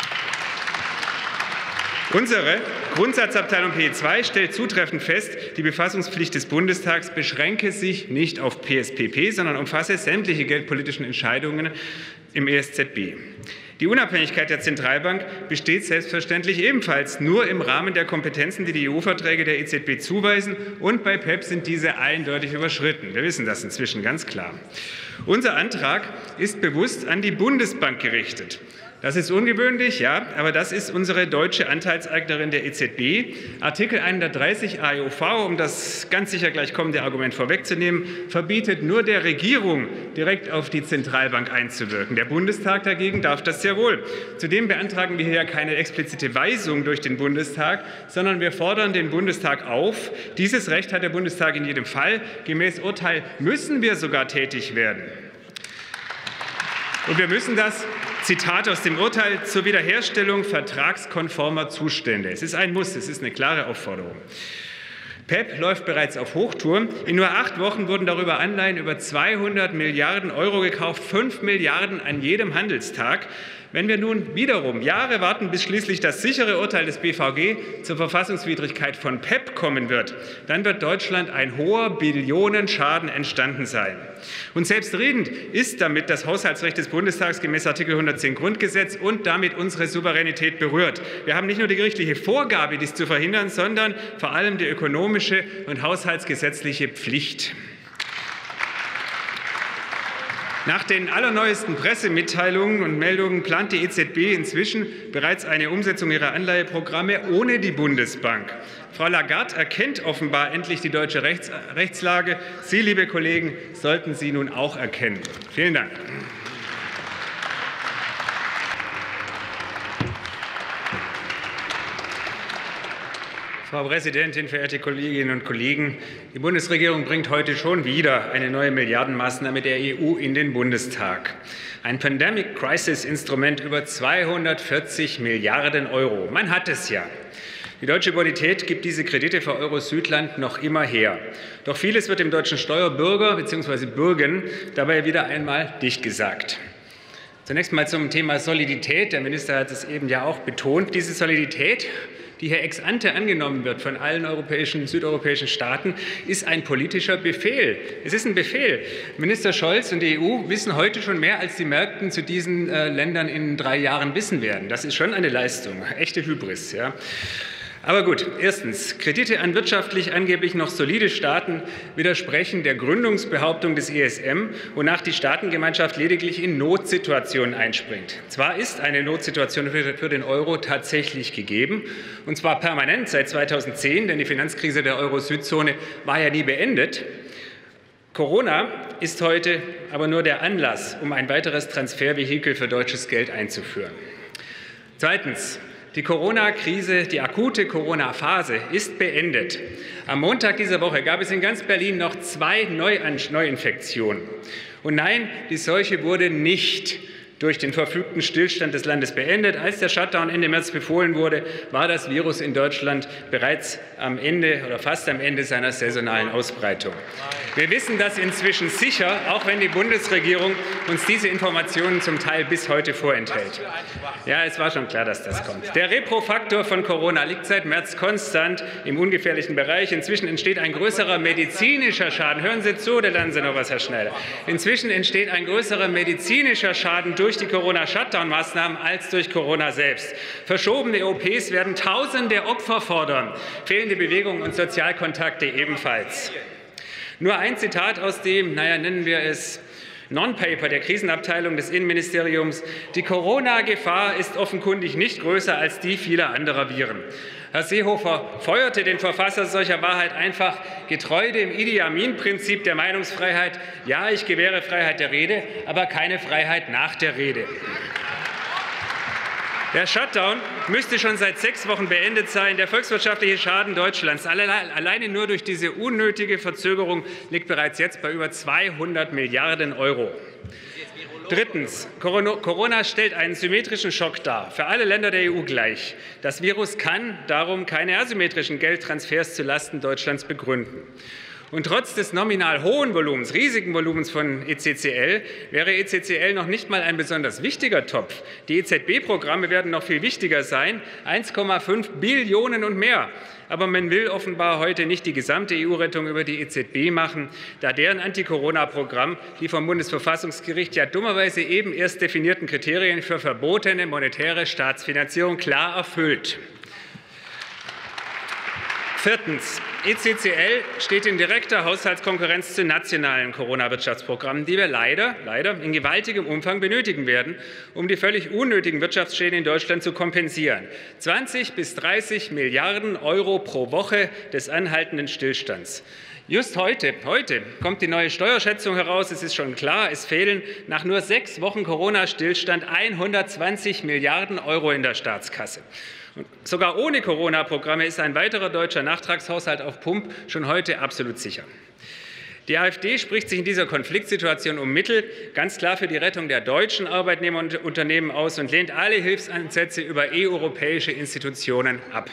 S4: Unsere Grundsatzabteilung P zwei stellt zutreffend fest, die Befassungspflicht des Bundestags beschränke sich nicht auf P S P P, sondern umfasse sämtliche geldpolitischen Entscheidungen im E S Z B. Die Unabhängigkeit der Zentralbank besteht selbstverständlich ebenfalls nur im Rahmen der Kompetenzen, die die E U-Verträge der E Z B zuweisen, und bei P E P sind diese eindeutig überschritten. Wir wissen das inzwischen ganz klar. Unser Antrag ist bewusst an die Bundesbank gerichtet. Das ist ungewöhnlich, ja, aber das ist unsere deutsche Anteilseignerin der E Z B. Artikel hundertdreißig A E U V, um das ganz sicher gleich kommende Argument vorwegzunehmen, verbietet nur der Regierung, direkt auf die Zentralbank einzuwirken. Der Bundestag dagegen darf das sehr wohl. Zudem beantragen wir hier keine explizite Weisung durch den Bundestag, sondern wir fordern den Bundestag auf. Dieses Recht hat der Bundestag in jedem Fall. Gemäß Urteil müssen wir sogar tätig werden. Und wir müssen das, Zitat aus dem Urteil, zur Wiederherstellung vertragskonformer Zustände. Es ist ein Muss, es ist eine klare Aufforderung. P E P läuft bereits auf Hochtouren. In nur acht Wochen wurden darüber Anleihen über zweihundert Milliarden Euro gekauft, fünf Milliarden an jedem Handelstag. Wenn wir nun wiederum Jahre warten, bis schließlich das sichere Urteil des B V G zur Verfassungswidrigkeit von P E P kommen wird, dann wird Deutschland ein hoher Billionenschaden entstanden sein. Und selbstredend ist damit das Haushaltsrecht des Bundestags gemäß Artikel hundertzehn Grundgesetz und damit unsere Souveränität berührt. Wir haben nicht nur die gerichtliche Vorgabe, dies zu verhindern, sondern vor allem die ökonomische und haushaltsgesetzliche Pflicht. Nach den allerneuesten Pressemitteilungen und Meldungen plant die E Z B inzwischen bereits eine Umsetzung ihrer Anleiheprogramme ohne die Bundesbank. Frau Lagarde erkennt offenbar endlich die deutsche Rechts Rechtslage. Sie, liebe Kollegen, sollten sie nun auch erkennen. Vielen Dank. Frau Präsidentin, verehrte Kolleginnen und Kollegen! Die Bundesregierung bringt heute schon wieder eine neue Milliardenmaßnahme der E U in den Bundestag. Ein Pandemic Crisis Instrument über zweihundertvierzig Milliarden Euro. Man hat es ja. Die deutsche Bonität gibt diese Kredite für Euro-Südland noch immer her. Doch vieles wird dem deutschen Steuerbürger bzw. Bürgern dabei wieder einmal dicht gesagt. Zunächst mal zum Thema Solidität. Der Minister hat es eben ja auch betont. Diese Solidität, die hier ex ante angenommen wird von allen europäischen, südeuropäischen Staaten, ist ein politischer Befehl. Es ist ein Befehl. Minister Scholz und die E U wissen heute schon mehr, als die Märkten zu diesen äh, Ländern in drei Jahren wissen werden. Das ist schon eine Leistung, echte Hybris. Ja. Aber gut, erstens, Kredite an wirtschaftlich angeblich noch solide Staaten widersprechen der Gründungsbehauptung des E S M, wonach die Staatengemeinschaft lediglich in Notsituationen einspringt. Zwar ist eine Notsituation für den Euro tatsächlich gegeben, und zwar permanent seit zweitausendzehn, denn die Finanzkrise der Euro-Südzone war ja nie beendet. Corona ist heute aber nur der Anlass, um ein weiteres Transfervehikel für deutsches Geld einzuführen. Zweitens. Die Corona-Krise, die akute Corona-Phase ist beendet. Am Montag dieser Woche gab es in ganz Berlin noch zwei Neuinfektionen. Und nein, die Seuche wurde nicht durch den verfügten Stillstand des Landes beendet. Als der Shutdown Ende März befohlen wurde, war das Virus in Deutschland bereits am Ende oder fast am Ende seiner saisonalen Ausbreitung. Wir wissen das inzwischen sicher, auch wenn die Bundesregierung uns diese Informationen zum Teil bis heute vorenthält. Ja, es war schon klar, dass das kommt. Der Reprofaktor von Corona liegt seit März konstant im ungefährlichen Bereich. Inzwischen entsteht ein größerer medizinischer Schaden. Hören Sie zu, oder lernen Sie noch was, Herr Schneider. Inzwischen entsteht ein größerer medizinischer Schaden durch die Corona-Shutdown-Maßnahmen als durch Corona selbst. Verschobene O Ps werden tausende Opfer fordern, fehlende Bewegung und Sozialkontakte ebenfalls. Nur ein Zitat aus dem, naja, nennen wir es,
S1: Non-Paper der Krisenabteilung des Innenministeriums: Die Corona-Gefahr ist offenkundig nicht größer als die vieler anderer Viren. Herr Seehofer feuerte den Verfasser solcher Wahrheit einfach getreu dem Idi Amin-Prinzip der Meinungsfreiheit: Ja, ich gewähre Freiheit der Rede, aber keine Freiheit nach der Rede. Der Shutdown müsste schon seit sechs Wochen beendet sein. Der volkswirtschaftliche Schaden Deutschlands alleine nur durch diese unnötige Verzögerung liegt bereits jetzt bei über zweihundert Milliarden Euro. Drittens. Corona stellt einen symmetrischen Schock dar, für alle Länder der E U gleich. Das Virus kann darum keine asymmetrischen Geldtransfers zulasten Deutschlands begründen. Und trotz des nominal hohen Volumens, riesigen Volumens von E C C L, wäre E C C L noch nicht mal ein besonders wichtiger Topf. Die E Z B-Programme werden noch viel wichtiger sein, eins Komma fünf Billionen und mehr. Aber man will offenbar heute nicht die gesamte E U-Rettung über die E Z B machen, da deren Anti-Corona-Programm die vom Bundesverfassungsgericht ja dummerweise eben erst definierten Kriterien für verbotene monetäre Staatsfinanzierung klar erfüllt. Viertens. E C C L steht in direkter Haushaltskonkurrenz zu nationalen Corona-Wirtschaftsprogrammen, die wir leider, leider in gewaltigem Umfang benötigen werden, um die völlig unnötigen Wirtschaftsschäden in Deutschland zu kompensieren. zwanzig bis dreißig Milliarden Euro pro Woche des anhaltenden Stillstands. Just heute, heute kommt die neue Steuerschätzung heraus. Es ist schon klar, es fehlen nach nur sechs Wochen Corona-Stillstand hundertzwanzig Milliarden Euro in der Staatskasse. Und sogar ohne Corona-Programme ist ein weiterer deutscher Nachtragshaushalt auf Pump schon heute absolut sicher. Die AfD spricht sich in dieser Konfliktsituation um Mittel ganz klar für die Rettung der deutschen Arbeitnehmer und Unternehmen aus und lehnt alle Hilfsansätze über europäische Institutionen ab.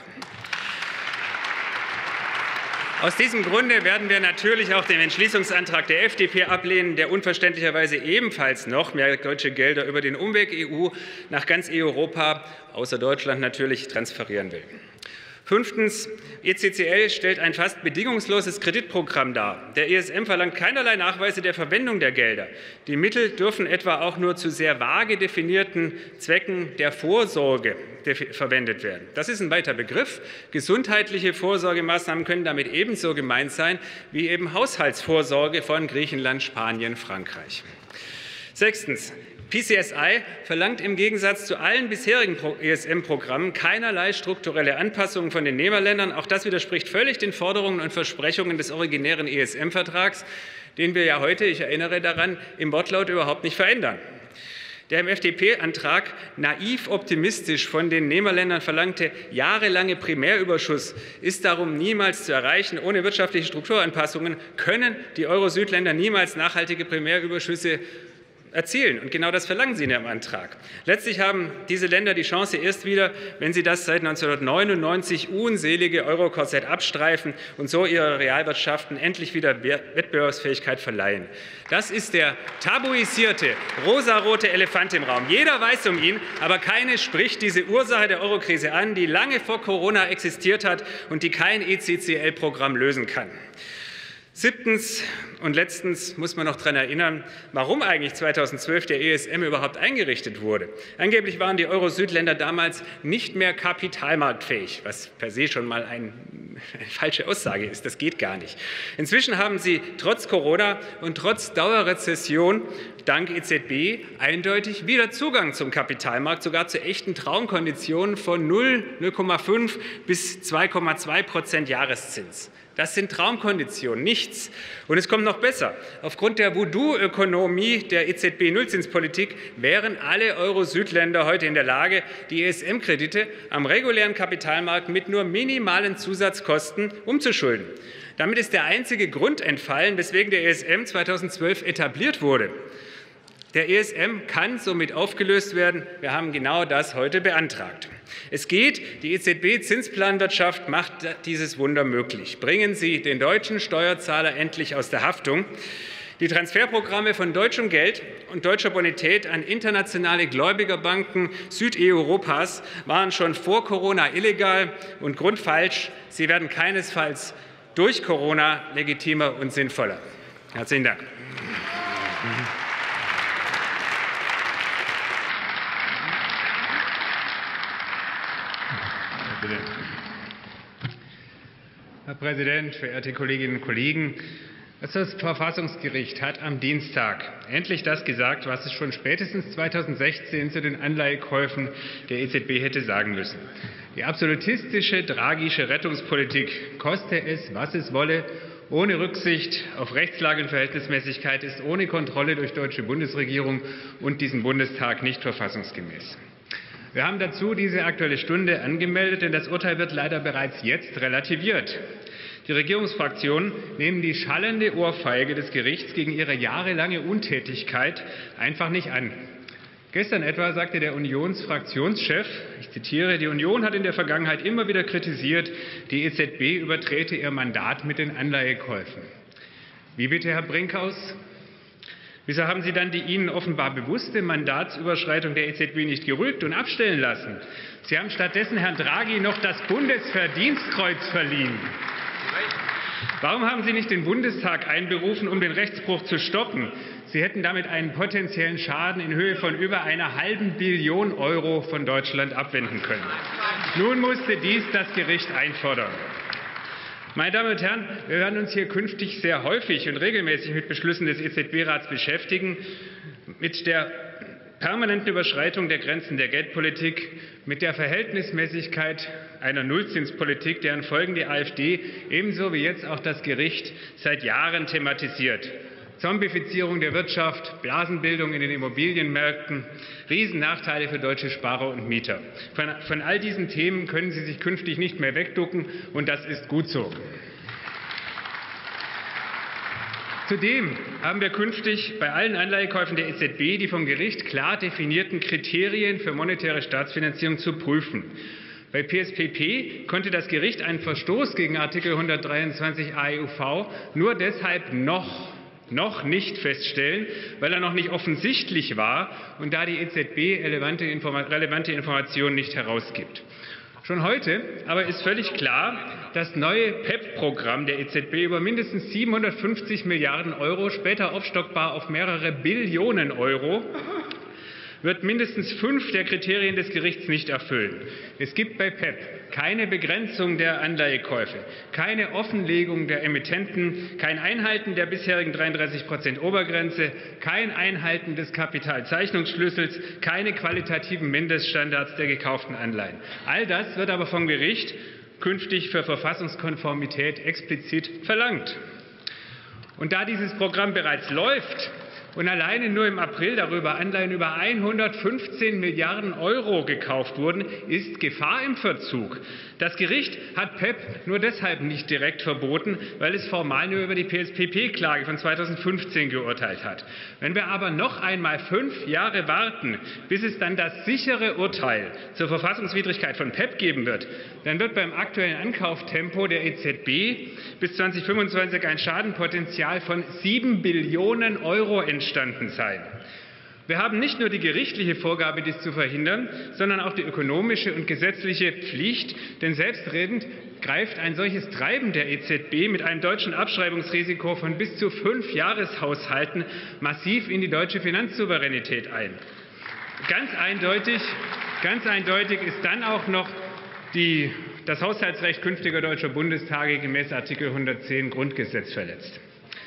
S1: Aus diesem Grunde werden wir natürlich auch den Entschließungsantrag der F D P ablehnen, der unverständlicherweise ebenfalls noch mehr deutsche Gelder über den Umweg E U nach ganz Europa, außer Deutschland natürlich, transferieren will. Fünftens. E C C L stellt ein fast bedingungsloses Kreditprogramm dar. Der E S M verlangt keinerlei Nachweise der Verwendung der Gelder. Die Mittel dürfen etwa auch nur zu sehr vage definierten Zwecken der Vorsorge verwendet werden. Das ist ein weiter Begriff. Gesundheitliche Vorsorgemaßnahmen können damit ebenso gemeint sein wie eben Haushaltsvorsorge von Griechenland, Spanien, Frankreich. Sechstens. P C S I verlangt im Gegensatz zu allen bisherigen E S M-Programmen keinerlei strukturelle Anpassungen von den Nehmerländern. Auch das widerspricht völlig den Forderungen und Versprechungen des originären E S M-Vertrags, den wir ja heute, ich erinnere daran, im Wortlaut überhaupt nicht verändern. Der im F D P-Antrag naiv optimistisch von den Nehmerländern verlangte jahrelange Primärüberschuss ist darum niemals zu erreichen. Ohne wirtschaftliche Strukturanpassungen können die Euro-Süd-Länder niemals nachhaltige Primärüberschüsse erzielen. Und genau das verlangen Sie in Ihrem Antrag. Letztlich haben diese Länder die Chance erst wieder, wenn sie das seit neunzehnhundertneunundneunzig unselige Euro-Korsett abstreifen und so ihre Realwirtschaften endlich wieder Wettbewerbsfähigkeit verleihen. Das ist der tabuisierte, rosarote Elefant im Raum. Jeder weiß um ihn, aber keiner spricht diese Ursache der Eurokrise an, die lange vor Corona existiert hat und die kein E C C L-Programm lösen kann. Siebtens und letztens muss man noch daran erinnern, warum eigentlich zweitausendzwölf der E S M überhaupt eingerichtet wurde. Angeblich waren die Euro-Süd-Länder damals nicht mehr kapitalmarktfähig, was per se schon mal ein, eine falsche Aussage ist. Das geht gar nicht. Inzwischen haben sie trotz Corona und trotz Dauerrezession dank E Z B eindeutig wieder Zugang zum Kapitalmarkt, sogar zu echten Traumkonditionen von null, null Komma fünf bis zwei Komma zwei Prozent Jahreszins. Das sind Traumkonditionen, nichts. Und es kommt noch besser. Aufgrund der Voodoo-Ökonomie der E Z B-Nullzinspolitik wären alle Euro-Süd-Länder heute in der Lage, die E S M-Kredite am regulären Kapitalmarkt mit nur minimalen Zusatzkosten umzuschulden. Damit ist der einzige Grund entfallen, weswegen der E S M zweitausendzwölf etabliert wurde. Der E S M kann somit aufgelöst werden. Wir haben genau das heute beantragt. Es geht, die E Z B-Zinsplanwirtschaft macht dieses Wunder möglich. Bringen Sie den deutschen Steuerzahler endlich aus der Haftung. Die Transferprogramme von deutschem Geld und deutscher Bonität an internationale Gläubigerbanken Südeuropas waren schon vor Corona illegal und grundfalsch. Sie werden keinesfalls durch Corona legitimer und sinnvoller. Herzlichen Dank.
S4: Herr Präsident, verehrte Kolleginnen und Kollegen! Das Verfassungsgericht hat am Dienstag endlich das gesagt, was es schon spätestens zweitausendsechzehn zu den Anleihekäufen der E Z B hätte sagen müssen. Die absolutistische, tragische Rettungspolitik, koste es, was es wolle, ohne Rücksicht auf Rechtslage und Verhältnismäßigkeit, ist ohne Kontrolle durch die deutsche Bundesregierung und diesen Bundestag nicht verfassungsgemäß. Wir haben dazu diese Aktuelle Stunde angemeldet, denn das Urteil wird leider bereits jetzt relativiert. Die Regierungsfraktionen nehmen die schallende Ohrfeige des Gerichts gegen ihre jahrelange Untätigkeit einfach nicht an. Gestern etwa sagte der Unionsfraktionschef, ich zitiere, die Union hat in der Vergangenheit immer wieder kritisiert, die E Z B übertrete ihr Mandat mit den Anleihekäufen. Wie bitte, Herr Brinkhaus? Wieso haben Sie dann die Ihnen offenbar bewusste Mandatsüberschreitung der E Z B nicht gerügt und abstellen lassen? Sie haben stattdessen Herrn Draghi noch das Bundesverdienstkreuz verliehen. Warum haben Sie nicht den Bundestag einberufen, um den Rechtsbruch zu stoppen? Sie hätten damit einen potenziellen Schaden in Höhe von über einer halben Billion Euro von Deutschland abwenden können. Nun musste dies das Gericht einfordern. Meine Damen und Herren, wir werden uns hier künftig sehr häufig und regelmäßig mit Beschlüssen des E Z B-Rats beschäftigen, mit der permanenten Überschreitung der Grenzen der Geldpolitik, mit der Verhältnismäßigkeit einer Nullzinspolitik, deren Folgen die AfD ebenso wie jetzt auch das Gericht seit Jahren thematisiert. Zombifizierung der Wirtschaft, Blasenbildung in den Immobilienmärkten, Riesennachteile für deutsche Sparer und Mieter. Von, von all diesen Themen können Sie sich künftig nicht mehr wegducken, und das ist gut so. Zudem haben wir künftig bei allen Anleihekäufen der E Z B die vom Gericht klar definierten Kriterien für monetäre Staatsfinanzierung zu prüfen. Bei P S P P konnte das Gericht einen Verstoß gegen Artikel hundertdreiundzwanzig A E U V nur deshalb noch noch nicht feststellen, weil er noch nicht offensichtlich war und da die E Z B relevante, Informa relevante Informationen nicht herausgibt. Schon heute aber ist völlig klar, das neue P E P-Programm der E Z B über mindestens siebenhundertfünfzig Milliarden Euro, später aufstockbar auf mehrere Billionen Euro, wird mindestens fünf der Kriterien des Gerichts nicht erfüllen. Es gibt bei P E P keine Begrenzung der Anleihekäufe, keine Offenlegung der Emittenten, kein Einhalten der bisherigen dreiunddreißig Prozent Obergrenze, kein Einhalten des Kapitalzeichnungsschlüssels, keine qualitativen Mindeststandards der gekauften Anleihen. All das wird aber vom Gericht künftig für Verfassungskonformität explizit verlangt. Und da dieses Programm bereits läuft und alleine nur im April darüber Anleihen über hundertfünfzehn Milliarden Euro gekauft wurden, ist Gefahr im Verzug. Das Gericht hat P E P nur deshalb nicht direkt verboten, weil es formal nur über die P S P P-Klage von zweitausendfünfzehn geurteilt hat. Wenn wir aber noch einmal fünf Jahre warten, bis es dann das sichere Urteil zur Verfassungswidrigkeit von P E P geben wird, dann wird beim aktuellen Ankauftempo der E Z B bis zweitausendfünfundzwanzig ein Schadenpotenzial von sieben Billionen Euro entstanden sein. Wir haben nicht nur die gerichtliche Vorgabe, dies zu verhindern, sondern auch die ökonomische und gesetzliche Pflicht, denn selbstredend greift ein solches Treiben der E Z B mit einem deutschen Abschreibungsrisiko von bis zu fünf Jahreshaushalten massiv in die deutsche Finanzsouveränität ein. Ganz eindeutig, ganz eindeutig ist dann auch noch die, das Haushaltsrecht künftiger deutscher Bundestage gemäß Artikel hundertzehn Grundgesetz verletzt.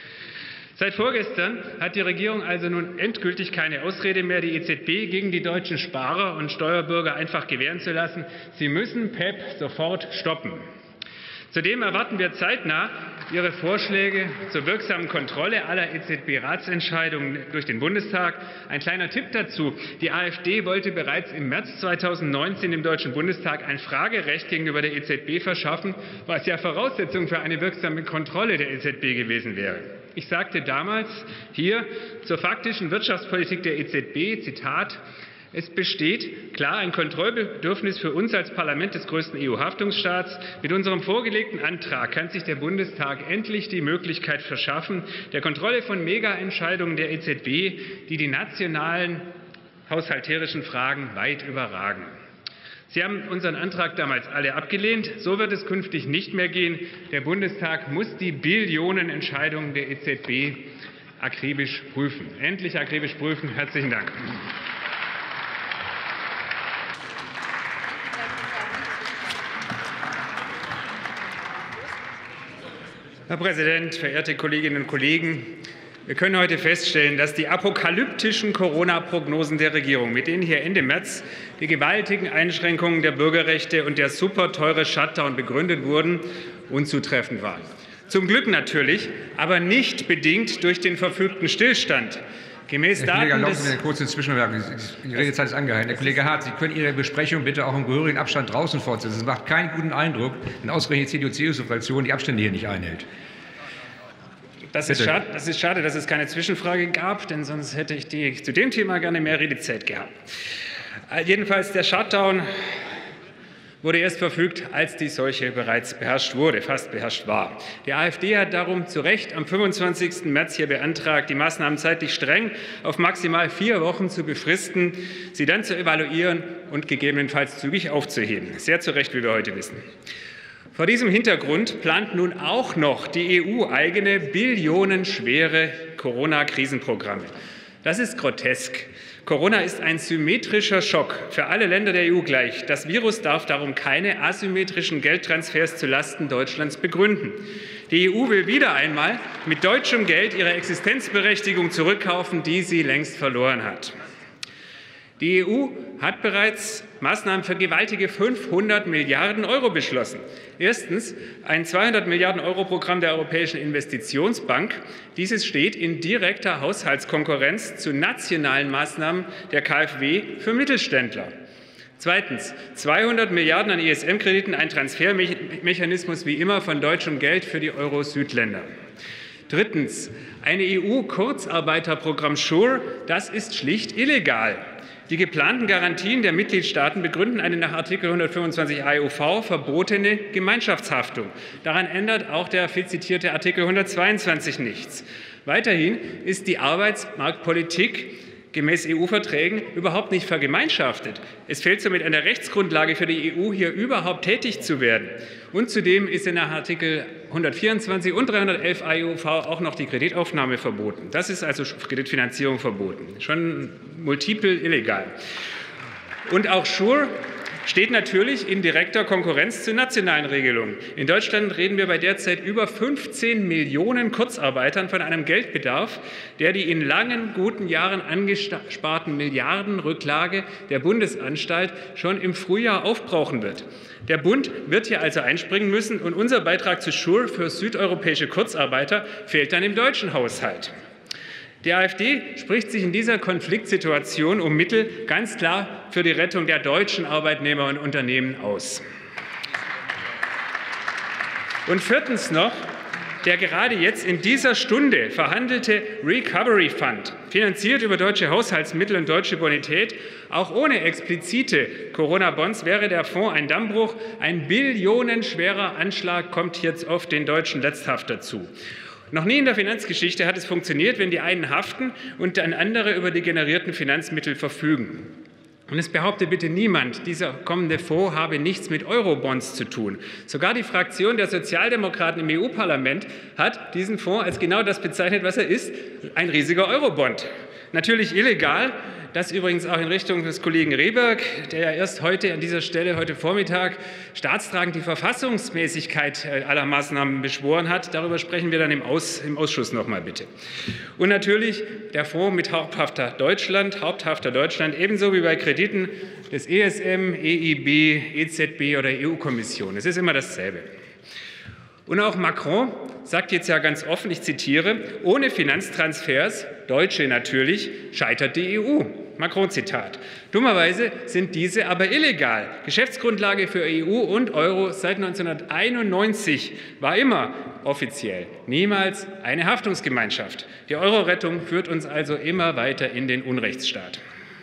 S4: Seit vorgestern hat die Regierung also nun endgültig keine Ausrede mehr, die E Z B gegen die deutschen Sparer und Steuerbürger einfach gewähren zu lassen. Sie müssen P E P sofort stoppen. Zudem erwarten wir zeitnah Ihre Vorschläge zur wirksamen Kontrolle aller E Z B-Ratsentscheidungen durch den Bundestag. Ein kleiner Tipp dazu. Die AfD wollte bereits im März zweitausendneunzehn im Deutschen Bundestag ein Fragerecht gegenüber der E Z B verschaffen, was ja Voraussetzung für eine wirksame Kontrolle der E Z B gewesen wäre. Ich sagte damals hier zur faktischen Wirtschaftspolitik der E Z B, Zitat, es besteht klar ein Kontrollbedürfnis für uns als Parlament des größten E U-Haftungsstaats. Mit unserem vorgelegten Antrag kann sich der Bundestag endlich die Möglichkeit verschaffen, der Kontrolle von Mega-Entscheidungen der E Z B, die die nationalen haushalterischen Fragen weit überragen. Sie haben unseren Antrag damals alle abgelehnt. So wird es künftig nicht mehr gehen. Der Bundestag muss die Billionenentscheidungen der E Z B akribisch prüfen. Endlich akribisch prüfen. Herzlichen Dank. Herr Präsident, verehrte Kolleginnen und Kollegen! Wir können heute feststellen, dass die apokalyptischen Corona-Prognosen der Regierung, mit denen hier Ende März die gewaltigen Einschränkungen der Bürgerrechte und der superteure Shutdown begründet wurden, unzutreffend waren. Zum Glück natürlich, aber nicht bedingt durch den verfügten Stillstand. Gemäß
S2: Herr Kollege,
S4: Daten
S2: erlauben Sie
S4: des
S2: mir eine kurze Zwischenbemerkung. Die Redezeit ist angehalten. Herr Kollege Hart, Sie können Ihre Besprechung bitte auch im gehörigen Abstand draußen fortsetzen. Es macht keinen guten Eindruck, wenn ausgerechnet die C D U C S U-Fraktion die Abstände hier nicht einhält.
S4: Das ist, schade, das ist schade, dass es keine Zwischenfrage gab, denn sonst hätte ich die, zu dem Thema gerne mehr Redezeit gehabt. Jedenfalls, der Shutdown wurde erst verfügt, als die Seuche bereits beherrscht wurde, fast beherrscht war. Die AfD hat darum zu Recht am fünfundzwanzigsten März hier beantragt, die Maßnahmen zeitlich streng auf maximal vier Wochen zu befristen, sie dann zu evaluieren und gegebenenfalls zügig aufzuheben. Sehr zu Recht, wie wir heute wissen. Vor diesem Hintergrund plant nun auch noch die E U eigene billionenschwere Corona-Krisenprogramme. Das ist grotesk. Corona ist ein symmetrischer Schock für alle Länder der E U gleich. Das Virus darf darum keine asymmetrischen Geldtransfers zulasten Deutschlands begründen. Die E U will wieder einmal mit deutschem Geld ihre Existenzberechtigung zurückkaufen, die sie längst verloren hat. Die E U hat bereits Maßnahmen für gewaltige fünfhundert Milliarden Euro beschlossen. Erstens ein zweihundert Milliarden Euro Programm der Europäischen Investitionsbank. Dieses steht in direkter Haushaltskonkurrenz zu nationalen Maßnahmen der K f W für Mittelständler. Zweitens zweihundert Milliarden an E S M-Krediten, ein Transfermechanismus wie immer von deutschem Geld für die Euro-Süd-Länder. Drittens ein E U-Kurzarbeiterprogramm SURE, das ist schlicht illegal. Die geplanten Garantien der Mitgliedstaaten begründen eine nach Artikel hundertfünfundzwanzig a E U V verbotene Gemeinschaftshaftung. Daran ändert auch der viel zitierte Artikel hundertzweiundzwanzig nichts. Weiterhin ist die Arbeitsmarktpolitik gemäß E U-Verträgen überhaupt nicht vergemeinschaftet. Es fehlt somit an der Rechtsgrundlage für die E U, hier überhaupt tätig zu werden. Und zudem ist in nach Artikel hundertvierundzwanzig und dreihundertelf a E U V auch noch die Kreditaufnahme verboten. Das ist also Kreditfinanzierung verboten. Schon multiple illegal. Und auch SURE steht natürlich in direkter Konkurrenz zu nationalen Regelungen. In Deutschland reden wir bei derzeit über fünfzehn Millionen Kurzarbeitern von einem Geldbedarf, der die in langen, guten Jahren angesparten Milliardenrücklage der Bundesanstalt schon im Frühjahr aufbrauchen wird. Der Bund wird hier also einspringen müssen, und unser Beitrag zu SURE für südeuropäische Kurzarbeiter fehlt dann im deutschen Haushalt. Die AfD spricht sich in dieser Konfliktsituation um Mittel ganz klar für die Rettung der deutschen Arbeitnehmer und Unternehmen aus. Und viertens noch der gerade jetzt in dieser Stunde verhandelte Recovery Fund, finanziert über deutsche Haushaltsmittel und deutsche Bonität. Auch ohne explizite Corona-Bonds wäre der Fonds ein Dammbruch. Ein billionenschwerer Anschlag kommt jetzt auf den deutschen Letzthafter zu. Noch nie in der Finanzgeschichte hat es funktioniert, wenn die einen haften und dann andere über die generierten Finanzmittel verfügen. Und es behauptet bitte niemand, dieser kommende Fonds habe nichts mit Eurobonds zu tun. Sogar die Fraktion der Sozialdemokraten im E U-Parlament hat diesen Fonds als genau das bezeichnet, was er ist, ein riesiger Eurobond. Natürlich illegal. Das übrigens auch in Richtung des Kollegen Rehberg, der ja erst heute an dieser Stelle, heute Vormittag, staatstragend die Verfassungsmäßigkeit aller Maßnahmen beschworen hat. Darüber sprechen wir dann im, Aus, im Ausschuss noch mal, bitte. Und natürlich der Fonds mit Haupthafter Deutschland, Haupthafter Deutschland, ebenso wie bei Krediten des E S M, E I B, E Z B oder E U-Kommission. Es ist immer dasselbe. Und auch Macron sagt jetzt ja ganz offen, ich zitiere, ohne Finanztransfers, Deutsche natürlich, scheitert die E U. Macron-Zitat. Dummerweise sind diese aber illegal. Geschäftsgrundlage für E U und Euro seit neunzehnhunderteinundneunzig war immer offiziell, niemals eine Haftungsgemeinschaft. Die Euro-Rettung führt uns also immer weiter in den Unrechtsstaat.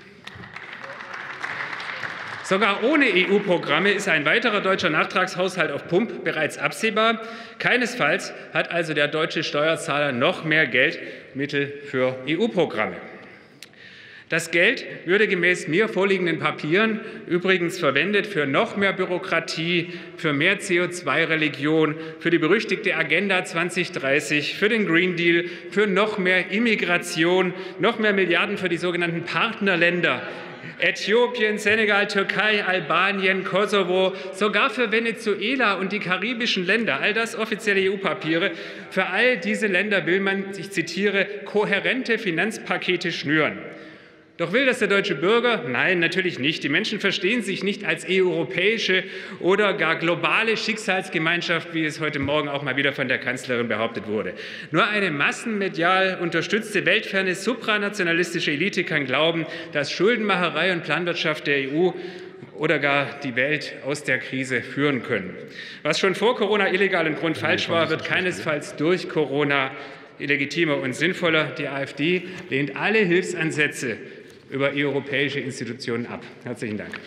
S4: Sogar ohne E U-Programme ist ein weiterer deutscher Nachtragshaushalt auf Pump bereits absehbar. Keinesfalls hat also der deutsche Steuerzahler noch mehr Geldmittel für E U-Programme. Das Geld würde gemäß mir vorliegenden Papieren übrigens verwendet für noch mehr Bürokratie, für mehr C O zwei Religion, für die berüchtigte Agenda zweitausenddreißig, für den Green Deal, für noch mehr Immigration, noch mehr Milliarden für die sogenannten Partnerländer.
S1: Äthiopien, Senegal, Türkei, Albanien, Kosovo, sogar für Venezuela und die karibischen Länder, all das offizielle E U-Papiere. Für all diese Länder will man, ich zitiere, kohärente Finanzpakete schnüren. Doch will das der deutsche Bürger? Nein, natürlich nicht. Die Menschen verstehen sich nicht als europäische oder gar globale Schicksalsgemeinschaft, wie es heute Morgen auch mal wieder von der Kanzlerin behauptet wurde. Nur eine massenmedial unterstützte, weltferne, supranationalistische Elite kann glauben, dass Schuldenmacherei und Planwirtschaft der E U oder gar die Welt aus der Krise führen können. Was schon vor Corona illegal und grundfalsch war, wird keinesfalls durch Corona illegitimer und sinnvoller. Die AfD lehnt alle Hilfsansätze über europäische Institutionen ab. Herzlichen Dank.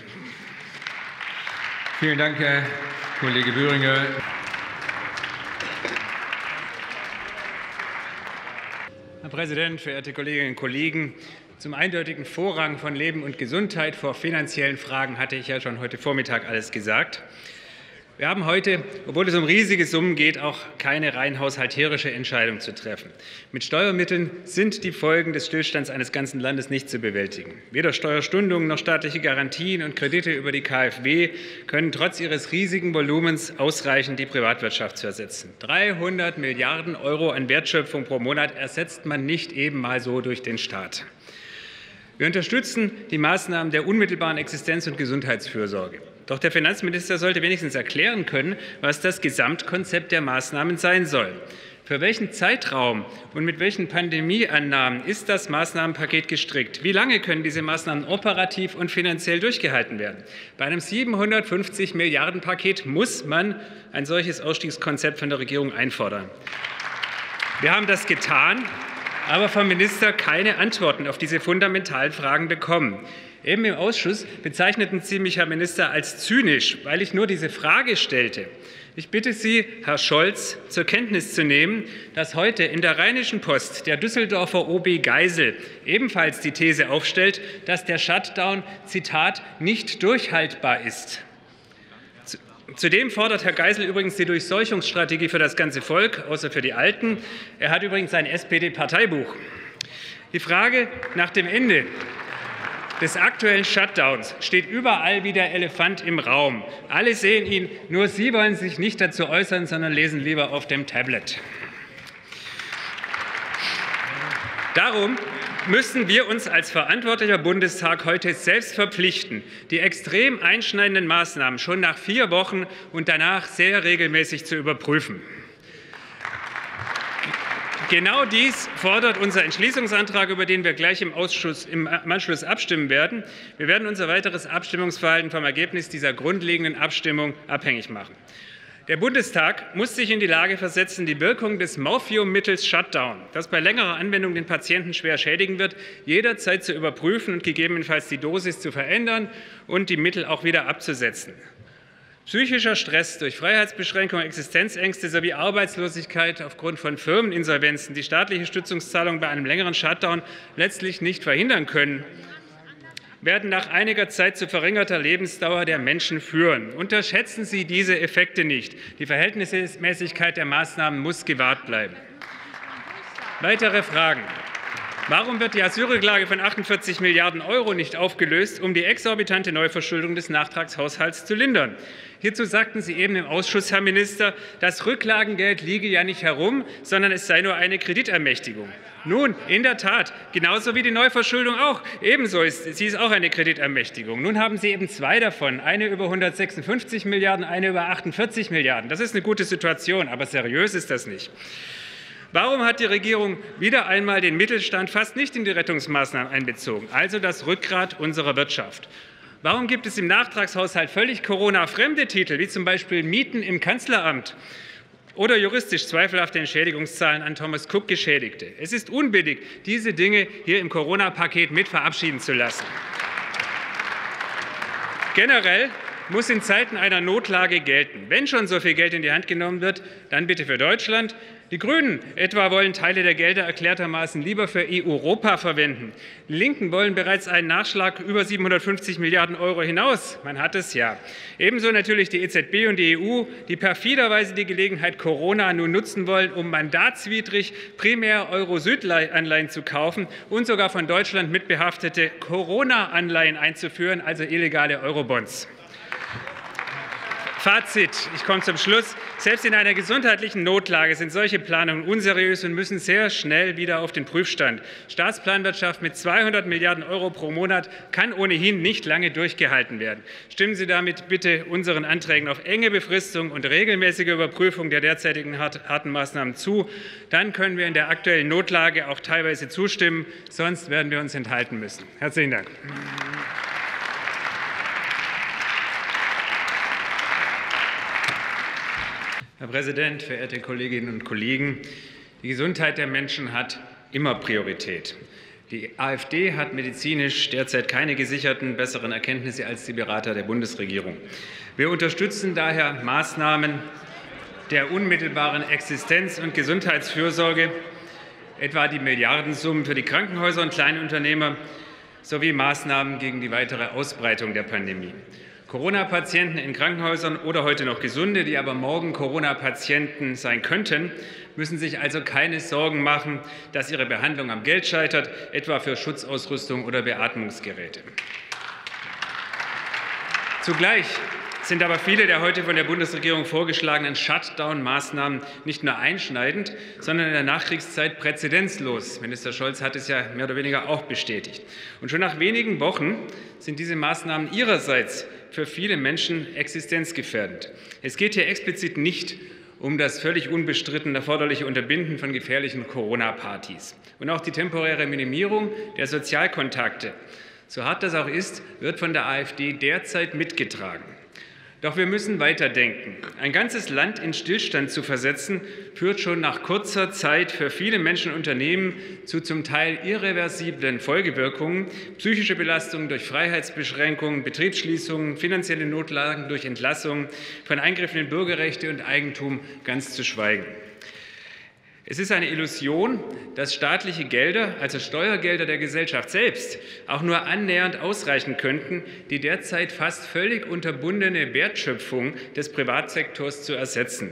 S2: Vielen Dank, Herr Kollege Böhringer.
S1: Herr Präsident, verehrte Kolleginnen und Kollegen! Zum eindeutigen Vorrang von Leben und Gesundheit vor finanziellen Fragen hatte ich ja schon heute Vormittag alles gesagt. Wir haben heute, obwohl es um riesige Summen geht, auch keine rein haushalterische Entscheidung zu treffen. Mit Steuermitteln sind die Folgen des Stillstands eines ganzen Landes nicht zu bewältigen. Weder Steuerstundungen noch staatliche Garantien und Kredite über die KfW können trotz ihres riesigen Volumens ausreichen, die Privatwirtschaft zu ersetzen. dreihundert Milliarden Euro an Wertschöpfung pro Monat ersetzt man nicht eben mal so durch den Staat. Wir unterstützen die Maßnahmen der unmittelbaren Existenz- und Gesundheitsfürsorge. Doch der Finanzminister sollte wenigstens erklären können, was das Gesamtkonzept der Maßnahmen sein soll. Für welchen Zeitraum und mit welchen Pandemieannahmen ist das Maßnahmenpaket gestrickt? Wie lange können diese Maßnahmen operativ und finanziell durchgehalten werden? Bei einem siebenhundertfünfzig Milliarden Paket muss man ein solches Ausstiegskonzept von der Regierung einfordern. Wir haben das getan, aber vom Minister keine Antworten auf diese fundamentalen Fragen bekommen. Eben im Ausschuss bezeichneten Sie mich, Herr Minister, als zynisch, weil ich nur diese Frage stellte. Ich bitte Sie, Herr Scholz, zur Kenntnis zu nehmen, dass heute in der Rheinischen Post der Düsseldorfer O B Geisel ebenfalls die These aufstellt, dass der Shutdown, Zitat, nicht durchhaltbar ist. Zudem fordert Herr Geisel übrigens die Durchseuchungsstrategie für das ganze Volk, außer für die Alten. Er hat übrigens ein S P D-Parteibuch. Die Frage nach dem Ende des aktuellen Shutdowns steht überall wie der Elefant im Raum. Alle sehen ihn, nur Sie wollen sich nicht dazu äußern, sondern lesen lieber auf dem Tablet. Darum müssen wir uns als verantwortlicher Bundestag heute selbst verpflichten, die extrem einschneidenden Maßnahmen schon nach vier Wochen und danach sehr regelmäßig zu überprüfen. Genau dies fordert unser Entschließungsantrag, über den wir gleich im Ausschuss im Anschluss abstimmen werden. Wir werden unser weiteres Abstimmungsverhalten vom Ergebnis dieser grundlegenden Abstimmung abhängig machen. Der Bundestag muss sich in die Lage versetzen, die Wirkung des Morphiummittels Shutdown, das bei längerer Anwendung den Patienten schwer schädigen wird, jederzeit zu überprüfen und gegebenenfalls die Dosis zu verändern und die Mittel auch wieder abzusetzen. Psychischer Stress durch Freiheitsbeschränkungen, Existenzängste sowie Arbeitslosigkeit aufgrund von Firmeninsolvenzen, die staatliche Stützungszahlungen bei einem längeren Shutdown letztlich nicht verhindern können, werden nach einiger Zeit zu verringerter Lebensdauer der Menschen führen. Unterschätzen Sie diese Effekte nicht. Die Verhältnismäßigkeit der Maßnahmen muss gewahrt bleiben. Weitere Fragen. Warum wird die Asylrücklage von achtundvierzig Milliarden Euro nicht aufgelöst, um die exorbitante Neuverschuldung des Nachtragshaushalts zu lindern? Hierzu sagten Sie eben im Ausschuss, Herr Minister, das Rücklagengeld liege ja nicht herum, sondern es sei nur eine Kreditermächtigung. Nun, in der Tat, genauso wie die Neuverschuldung auch. Ebenso ist sie ist auch eine Kreditermächtigung. Nun haben Sie eben zwei davon, eine über hundertsechsundfünfzig Milliarden, eine über achtundvierzig Milliarden. Das ist eine gute Situation, aber seriös ist das nicht. Warum hat die Regierung wieder einmal den Mittelstand fast nicht in die Rettungsmaßnahmen einbezogen, also das Rückgrat unserer Wirtschaft? Warum gibt es im Nachtragshaushalt völlig Corona-fremde Titel, wie zum Beispiel Mieten im Kanzleramt oder juristisch zweifelhafte Entschädigungszahlen an Thomas Cook-Geschädigte? Es ist unbillig, diese Dinge hier im Corona-Paket mit verabschieden zu lassen. Generell muss in Zeiten einer Notlage gelten. Wenn schon so viel Geld in die Hand genommen wird, dann bitte für Deutschland. Die Grünen etwa wollen Teile der Gelder erklärtermaßen lieber für E U-Europa verwenden. Die Linken wollen bereits einen Nachschlag über siebenhundertfünfzig Milliarden Euro hinaus. Man hat es ja. Ebenso natürlich die E Z B und die E U, die perfiderweise die Gelegenheit Corona nun nutzen wollen, um mandatswidrig primär Euro-Süd-Anleihen zu kaufen und sogar von Deutschland mitbehaftete Corona-Anleihen einzuführen, also illegale Eurobonds. Fazit, ich komme zum Schluss. Selbst in einer gesundheitlichen Notlage sind solche Planungen unseriös und müssen sehr schnell wieder auf den Prüfstand. Staatsplanwirtschaft mit zweihundert Milliarden Euro pro Monat kann ohnehin nicht lange durchgehalten werden. Stimmen Sie damit bitte unseren Anträgen auf enge Befristung und regelmäßige Überprüfung der derzeitigen harten Maßnahmen zu. Dann können wir in der aktuellen Notlage auch teilweise zustimmen. Sonst werden wir uns enthalten müssen. Herzlichen Dank. Herr Präsident, verehrte Kolleginnen und Kollegen! Die Gesundheit der Menschen hat immer Priorität. Die AfD hat medizinisch derzeit keine gesicherten besseren Erkenntnisse als die Berater der Bundesregierung. Wir unterstützen daher Maßnahmen der unmittelbaren Existenz- und Gesundheitsfürsorge, etwa die Milliardensummen für die Krankenhäuser und Kleinunternehmer sowie Maßnahmen gegen die weitere Ausbreitung der Pandemie. Corona-Patienten in Krankenhäusern oder heute noch Gesunde, die aber morgen Corona-Patienten sein könnten, müssen sich also keine Sorgen machen, dass ihre Behandlung am Geld scheitert, etwa für Schutzausrüstung oder Beatmungsgeräte. Zugleich sind aber viele der heute von der Bundesregierung vorgeschlagenen Shutdown-Maßnahmen nicht nur einschneidend, sondern in der Nachkriegszeit präzedenzlos. Minister Scholz hat es ja mehr oder weniger auch bestätigt. Und schon nach wenigen Wochen sind diese Maßnahmen ihrerseits für viele Menschen existenzgefährdend. Es geht hier explizit nicht um das völlig unbestritten erforderliche Unterbinden von gefährlichen Corona-Partys. Und auch die temporäre Minimierung der Sozialkontakte, so hart das auch ist, wird von der AfD derzeit mitgetragen. Doch wir müssen weiterdenken. Ein ganzes Land in Stillstand zu versetzen, führt schon nach kurzer Zeit für viele Menschen und Unternehmen zu zum Teil irreversiblen Folgewirkungen, psychische Belastungen durch Freiheitsbeschränkungen, Betriebsschließungen, finanzielle Notlagen durch Entlassungen, von Eingriffen in Bürgerrechte und Eigentum ganz zu schweigen. Es ist eine Illusion, dass staatliche Gelder, also Steuergelder der Gesellschaft selbst, auch nur annähernd ausreichen könnten, die derzeit fast völlig unterbundene Wertschöpfung des Privatsektors zu ersetzen.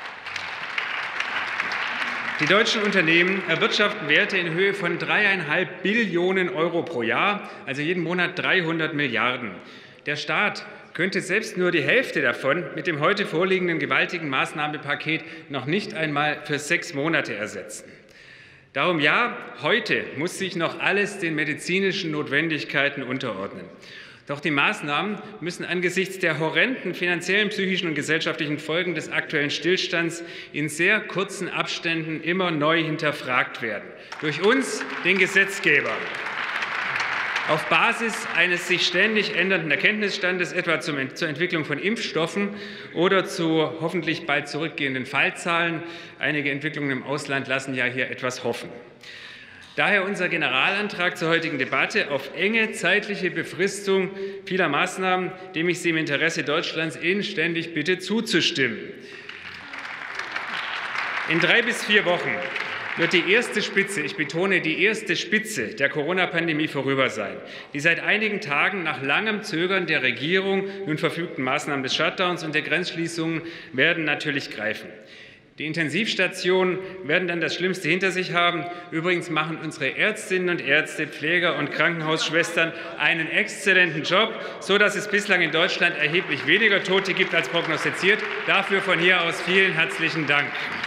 S1: Die deutschen Unternehmen erwirtschaften Werte in Höhe von dreieinhalb Billionen Euro pro Jahr, also jeden Monat dreihundert Milliarden. Der Staat könnte selbst nur die Hälfte davon mit dem heute vorliegenden gewaltigen Maßnahmenpaket noch nicht einmal für sechs Monate ersetzen. Darum ja, heute muss sich noch alles den medizinischen Notwendigkeiten unterordnen. Doch die Maßnahmen müssen angesichts der horrenden finanziellen, psychischen und gesellschaftlichen Folgen des aktuellen Stillstands in sehr kurzen Abständen immer neu hinterfragt werden. Durch uns, den Gesetzgeber. Auf Basis eines sich ständig ändernden Erkenntnisstandes, etwa zur Entwicklung von Impfstoffen oder zu hoffentlich bald zurückgehenden Fallzahlen. Einige Entwicklungen im Ausland lassen ja hier etwas hoffen. Daher unser Generalantrag zur heutigen Debatte auf enge zeitliche Befristung vieler Maßnahmen, dem ich Sie im Interesse Deutschlands inständig bitte zuzustimmen. In drei bis vier Wochen wird die erste Spitze, ich betone die erste Spitze der Corona-Pandemie vorüber sein. Die seit einigen Tagen nach langem Zögern der Regierung nun verfügten Maßnahmen des Shutdowns und der Grenzschließungen werden natürlich greifen. Die Intensivstationen werden dann das Schlimmste hinter sich haben. Übrigens machen unsere Ärztinnen und Ärzte, Pfleger und Krankenhausschwestern einen exzellenten Job, sodass es bislang in Deutschland erheblich weniger Tote gibt als prognostiziert. Dafür von hier aus vielen herzlichen Dank.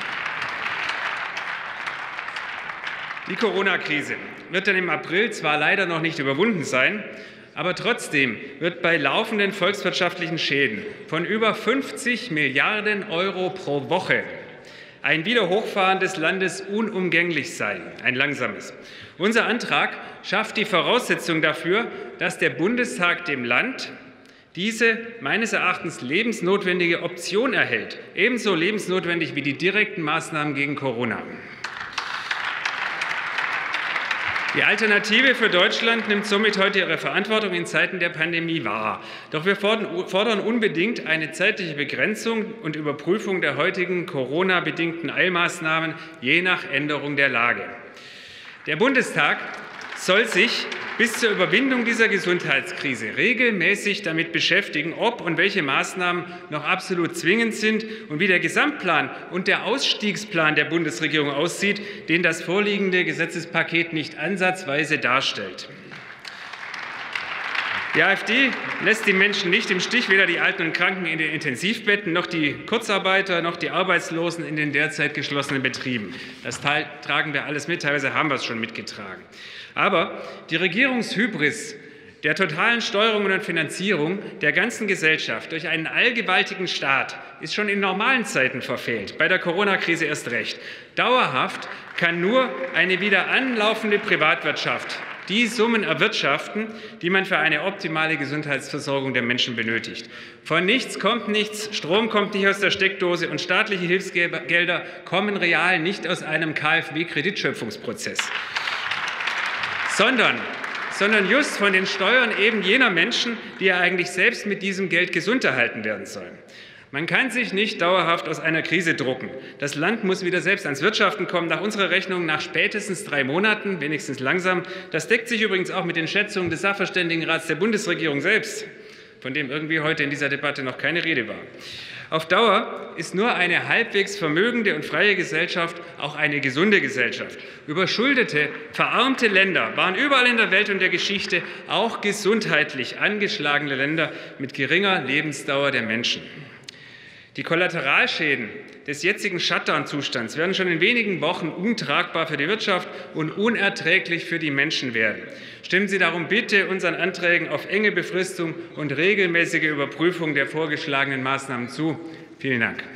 S1: Die Corona-Krise wird dann im April zwar leider noch nicht überwunden sein, aber trotzdem wird bei laufenden volkswirtschaftlichen Schäden von über fünfzig Milliarden Euro pro Woche ein Wiederhochfahren des Landes unumgänglich sein, ein langsames. Unser Antrag schafft die Voraussetzung dafür, dass der Bundestag dem Land diese meines Erachtens lebensnotwendige Option erhält, ebenso lebensnotwendig wie die direkten Maßnahmen gegen Corona. Die Alternative für Deutschland nimmt somit heute ihre Verantwortung in Zeiten der Pandemie wahr. Doch wir fordern unbedingt eine zeitliche Begrenzung und Überprüfung der heutigen Corona-bedingten Eilmaßnahmen je nach Änderung der Lage. Der Bundestag soll sich bis zur Überwindung dieser Gesundheitskrise regelmäßig damit beschäftigen, ob und welche Maßnahmen noch absolut zwingend sind und wie der Gesamtplan und der Ausstiegsplan der Bundesregierung aussieht, den das vorliegende Gesetzespaket nicht ansatzweise darstellt. Die AfD lässt die Menschen nicht im Stich, weder die Alten und Kranken in den Intensivbetten, noch die Kurzarbeiter, noch die Arbeitslosen in den derzeit geschlossenen Betrieben. Das tragen wir alles mit, teilweise haben wir es schon mitgetragen. Aber die Regierungshybris der totalen Steuerung und Finanzierung der ganzen Gesellschaft durch einen allgewaltigen Staat ist schon in normalen Zeiten verfehlt, bei der Corona-Krise erst recht. Dauerhaft kann nur eine wieder anlaufende Privatwirtschaft die Summen erwirtschaften, die man für eine optimale Gesundheitsversorgung der Menschen benötigt. Von nichts kommt nichts, Strom kommt nicht aus der Steckdose und staatliche Hilfsgelder kommen real nicht aus einem KfW-Kreditschöpfungsprozess, sondern, sondern just von den Steuern eben jener Menschen, die ja eigentlich selbst mit diesem Geld gesund erhalten werden sollen. Man kann sich nicht dauerhaft aus einer Krise drucken. Das Land muss wieder selbst ans Wirtschaften kommen, nach unserer Rechnung nach spätestens drei Monaten, wenigstens langsam. Das deckt sich übrigens auch mit den Schätzungen des Sachverständigenrats der Bundesregierung selbst, von dem irgendwie heute in dieser Debatte noch keine Rede war. Auf Dauer ist nur eine halbwegs vermögende und freie Gesellschaft auch eine gesunde Gesellschaft. Überschuldete, verarmte Länder waren überall in der Welt und der Geschichte auch gesundheitlich angeschlagene Länder mit geringer Lebensdauer der Menschen. Die Kollateralschäden des jetzigen Shutdown-Zustands werden schon in wenigen Wochen untragbar für die Wirtschaft und unerträglich für die Menschen werden. Stimmen Sie darum bitte unseren Anträgen auf enge Befristung und regelmäßige Überprüfung der vorgeschlagenen Maßnahmen zu. Vielen Dank.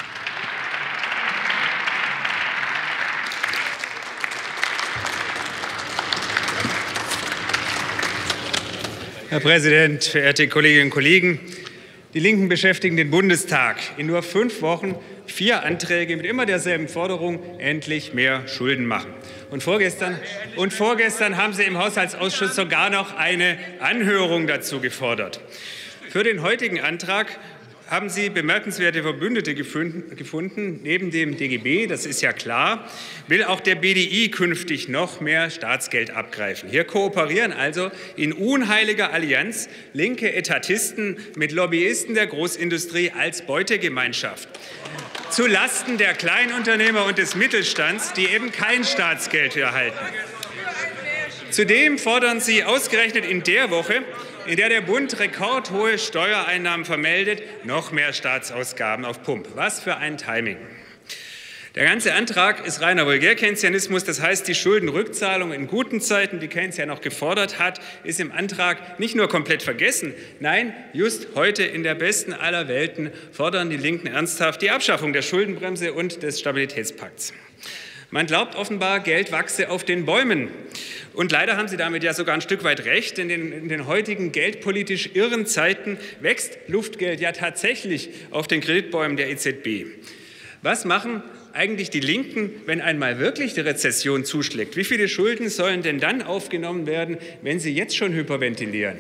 S1: Herr Präsident, verehrte Kolleginnen und Kollegen! Die Linken beschäftigen den Bundestag in nur fünf Wochen vier Anträge mit immer derselben Forderung, endlich mehr Schulden machen. Und vorgestern, und vorgestern haben Sie im Haushaltsausschuss sogar noch eine Anhörung dazu gefordert. Für den heutigen Antrag haben Sie bemerkenswerte Verbündete gefunden. Neben dem D G B, das ist ja klar, will auch der B D I künftig noch mehr Staatsgeld abgreifen. Hier kooperieren also in unheiliger Allianz linke Etatisten mit Lobbyisten der Großindustrie als Beutegemeinschaft zu Lasten der Kleinunternehmer und des Mittelstands, die eben kein Staatsgeld erhalten. Zudem fordern Sie ausgerechnet in der Woche, in der der Bund rekordhohe Steuereinnahmen vermeldet, noch mehr Staatsausgaben auf Pump. Was für ein Timing. Der ganze Antrag ist reiner Vulgärkeynesianismus, das heißt, die Schuldenrückzahlung in guten Zeiten, die Keynes ja noch gefordert hat, ist im Antrag nicht nur komplett vergessen. Nein, just heute in der besten aller Welten fordern die Linken ernsthaft die Abschaffung der Schuldenbremse und des Stabilitätspakts. Man glaubt offenbar, Geld wachse auf den Bäumen. Und leider haben Sie damit ja sogar ein Stück weit recht. In den, in den heutigen geldpolitisch irren Zeiten wächst Luftgeld ja tatsächlich auf den Kreditbäumen der E Z B. Was machen eigentlich die Linken, wenn einmal wirklich die Rezession zuschlägt? Wie viele Schulden sollen denn dann aufgenommen werden, wenn sie jetzt schon hyperventilieren?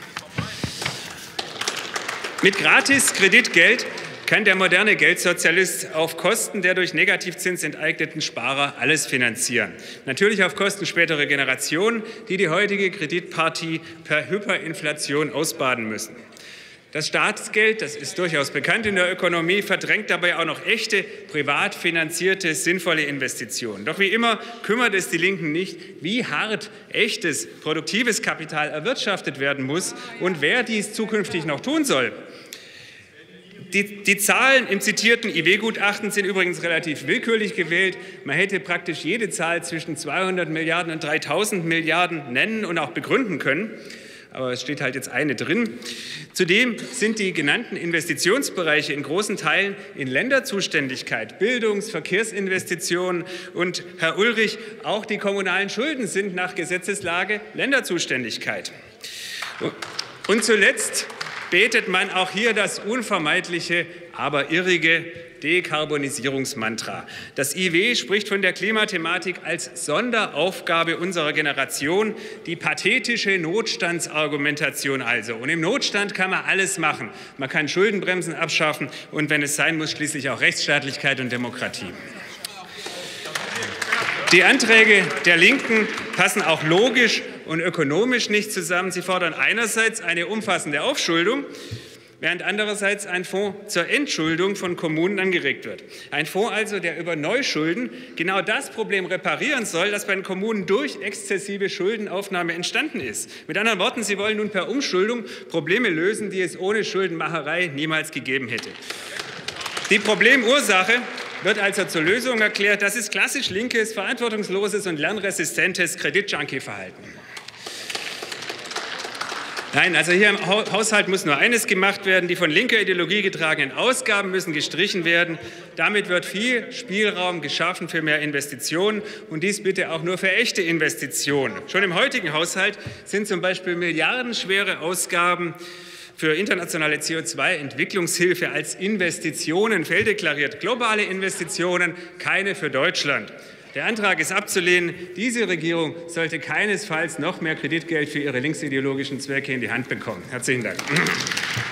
S1: Mit Gratis-Kreditgeld kann der moderne Geldsozialist auf Kosten der durch Negativzins enteigneten Sparer alles finanzieren. Natürlich auf Kosten späterer Generationen, die die heutige Kreditpartie per Hyperinflation ausbaden müssen. Das Staatsgeld, das ist durchaus bekannt in der Ökonomie, verdrängt dabei auch noch echte, privat finanzierte, sinnvolle Investitionen. Doch wie immer kümmert es die Linken nicht, wie hart echtes, produktives Kapital erwirtschaftet werden muss und wer dies zukünftig noch tun soll. Die, die Zahlen im zitierten I W-Gutachten sind übrigens relativ willkürlich gewählt. Man hätte praktisch jede Zahl zwischen zweihundert Milliarden und dreitausend Milliarden nennen und auch begründen können. Aber es steht halt jetzt eine drin. Zudem sind die genannten Investitionsbereiche in großen Teilen in Länderzuständigkeit. Bildungs-, Verkehrsinvestitionen und, Herr Ulrich, auch die kommunalen Schulden sind nach Gesetzeslage Länderzuständigkeit. Und zuletzt betet man auch hier das unvermeidliche, aber irrige Dekarbonisierungsmantra. Das I W spricht von der Klimathematik als Sonderaufgabe unserer Generation, die pathetische Notstandsargumentation also. Und im Notstand kann man alles machen. Man kann Schuldenbremsen abschaffen und, wenn es sein muss, schließlich auch Rechtsstaatlichkeit und Demokratie. Die Anträge der Linken passen auch logisch und ökonomisch nicht zusammen. Sie fordern einerseits eine umfassende Aufschuldung, während andererseits ein Fonds zur Entschuldung von Kommunen angeregt wird. Ein Fonds also, der über Neuschulden genau das Problem reparieren soll, das bei den Kommunen durch exzessive Schuldenaufnahme entstanden ist. Mit anderen Worten, Sie wollen nun per Umschuldung Probleme lösen, die es ohne Schuldenmacherei niemals gegeben hätte. Die Problemursache wird also zur Lösung erklärt. Das ist klassisch linkes, verantwortungsloses und lernresistentes Kreditjunkie-Verhalten. Nein, also hier im Haushalt muss nur eines gemacht werden. Die von linker Ideologie getragenen Ausgaben müssen gestrichen werden. Damit wird viel Spielraum geschaffen für mehr Investitionen und dies bitte auch nur für echte Investitionen. Schon im heutigen Haushalt sind zum Beispiel milliardenschwere Ausgaben für internationale C O zwei Entwicklungshilfe als Investitionen fehldeklariert. Globale Investitionen, keine für Deutschland. Der Antrag ist abzulehnen. Diese Regierung sollte keinesfalls noch mehr Kreditgeld für ihre linksideologischen Zwecke in die Hand bekommen. Herzlichen Dank.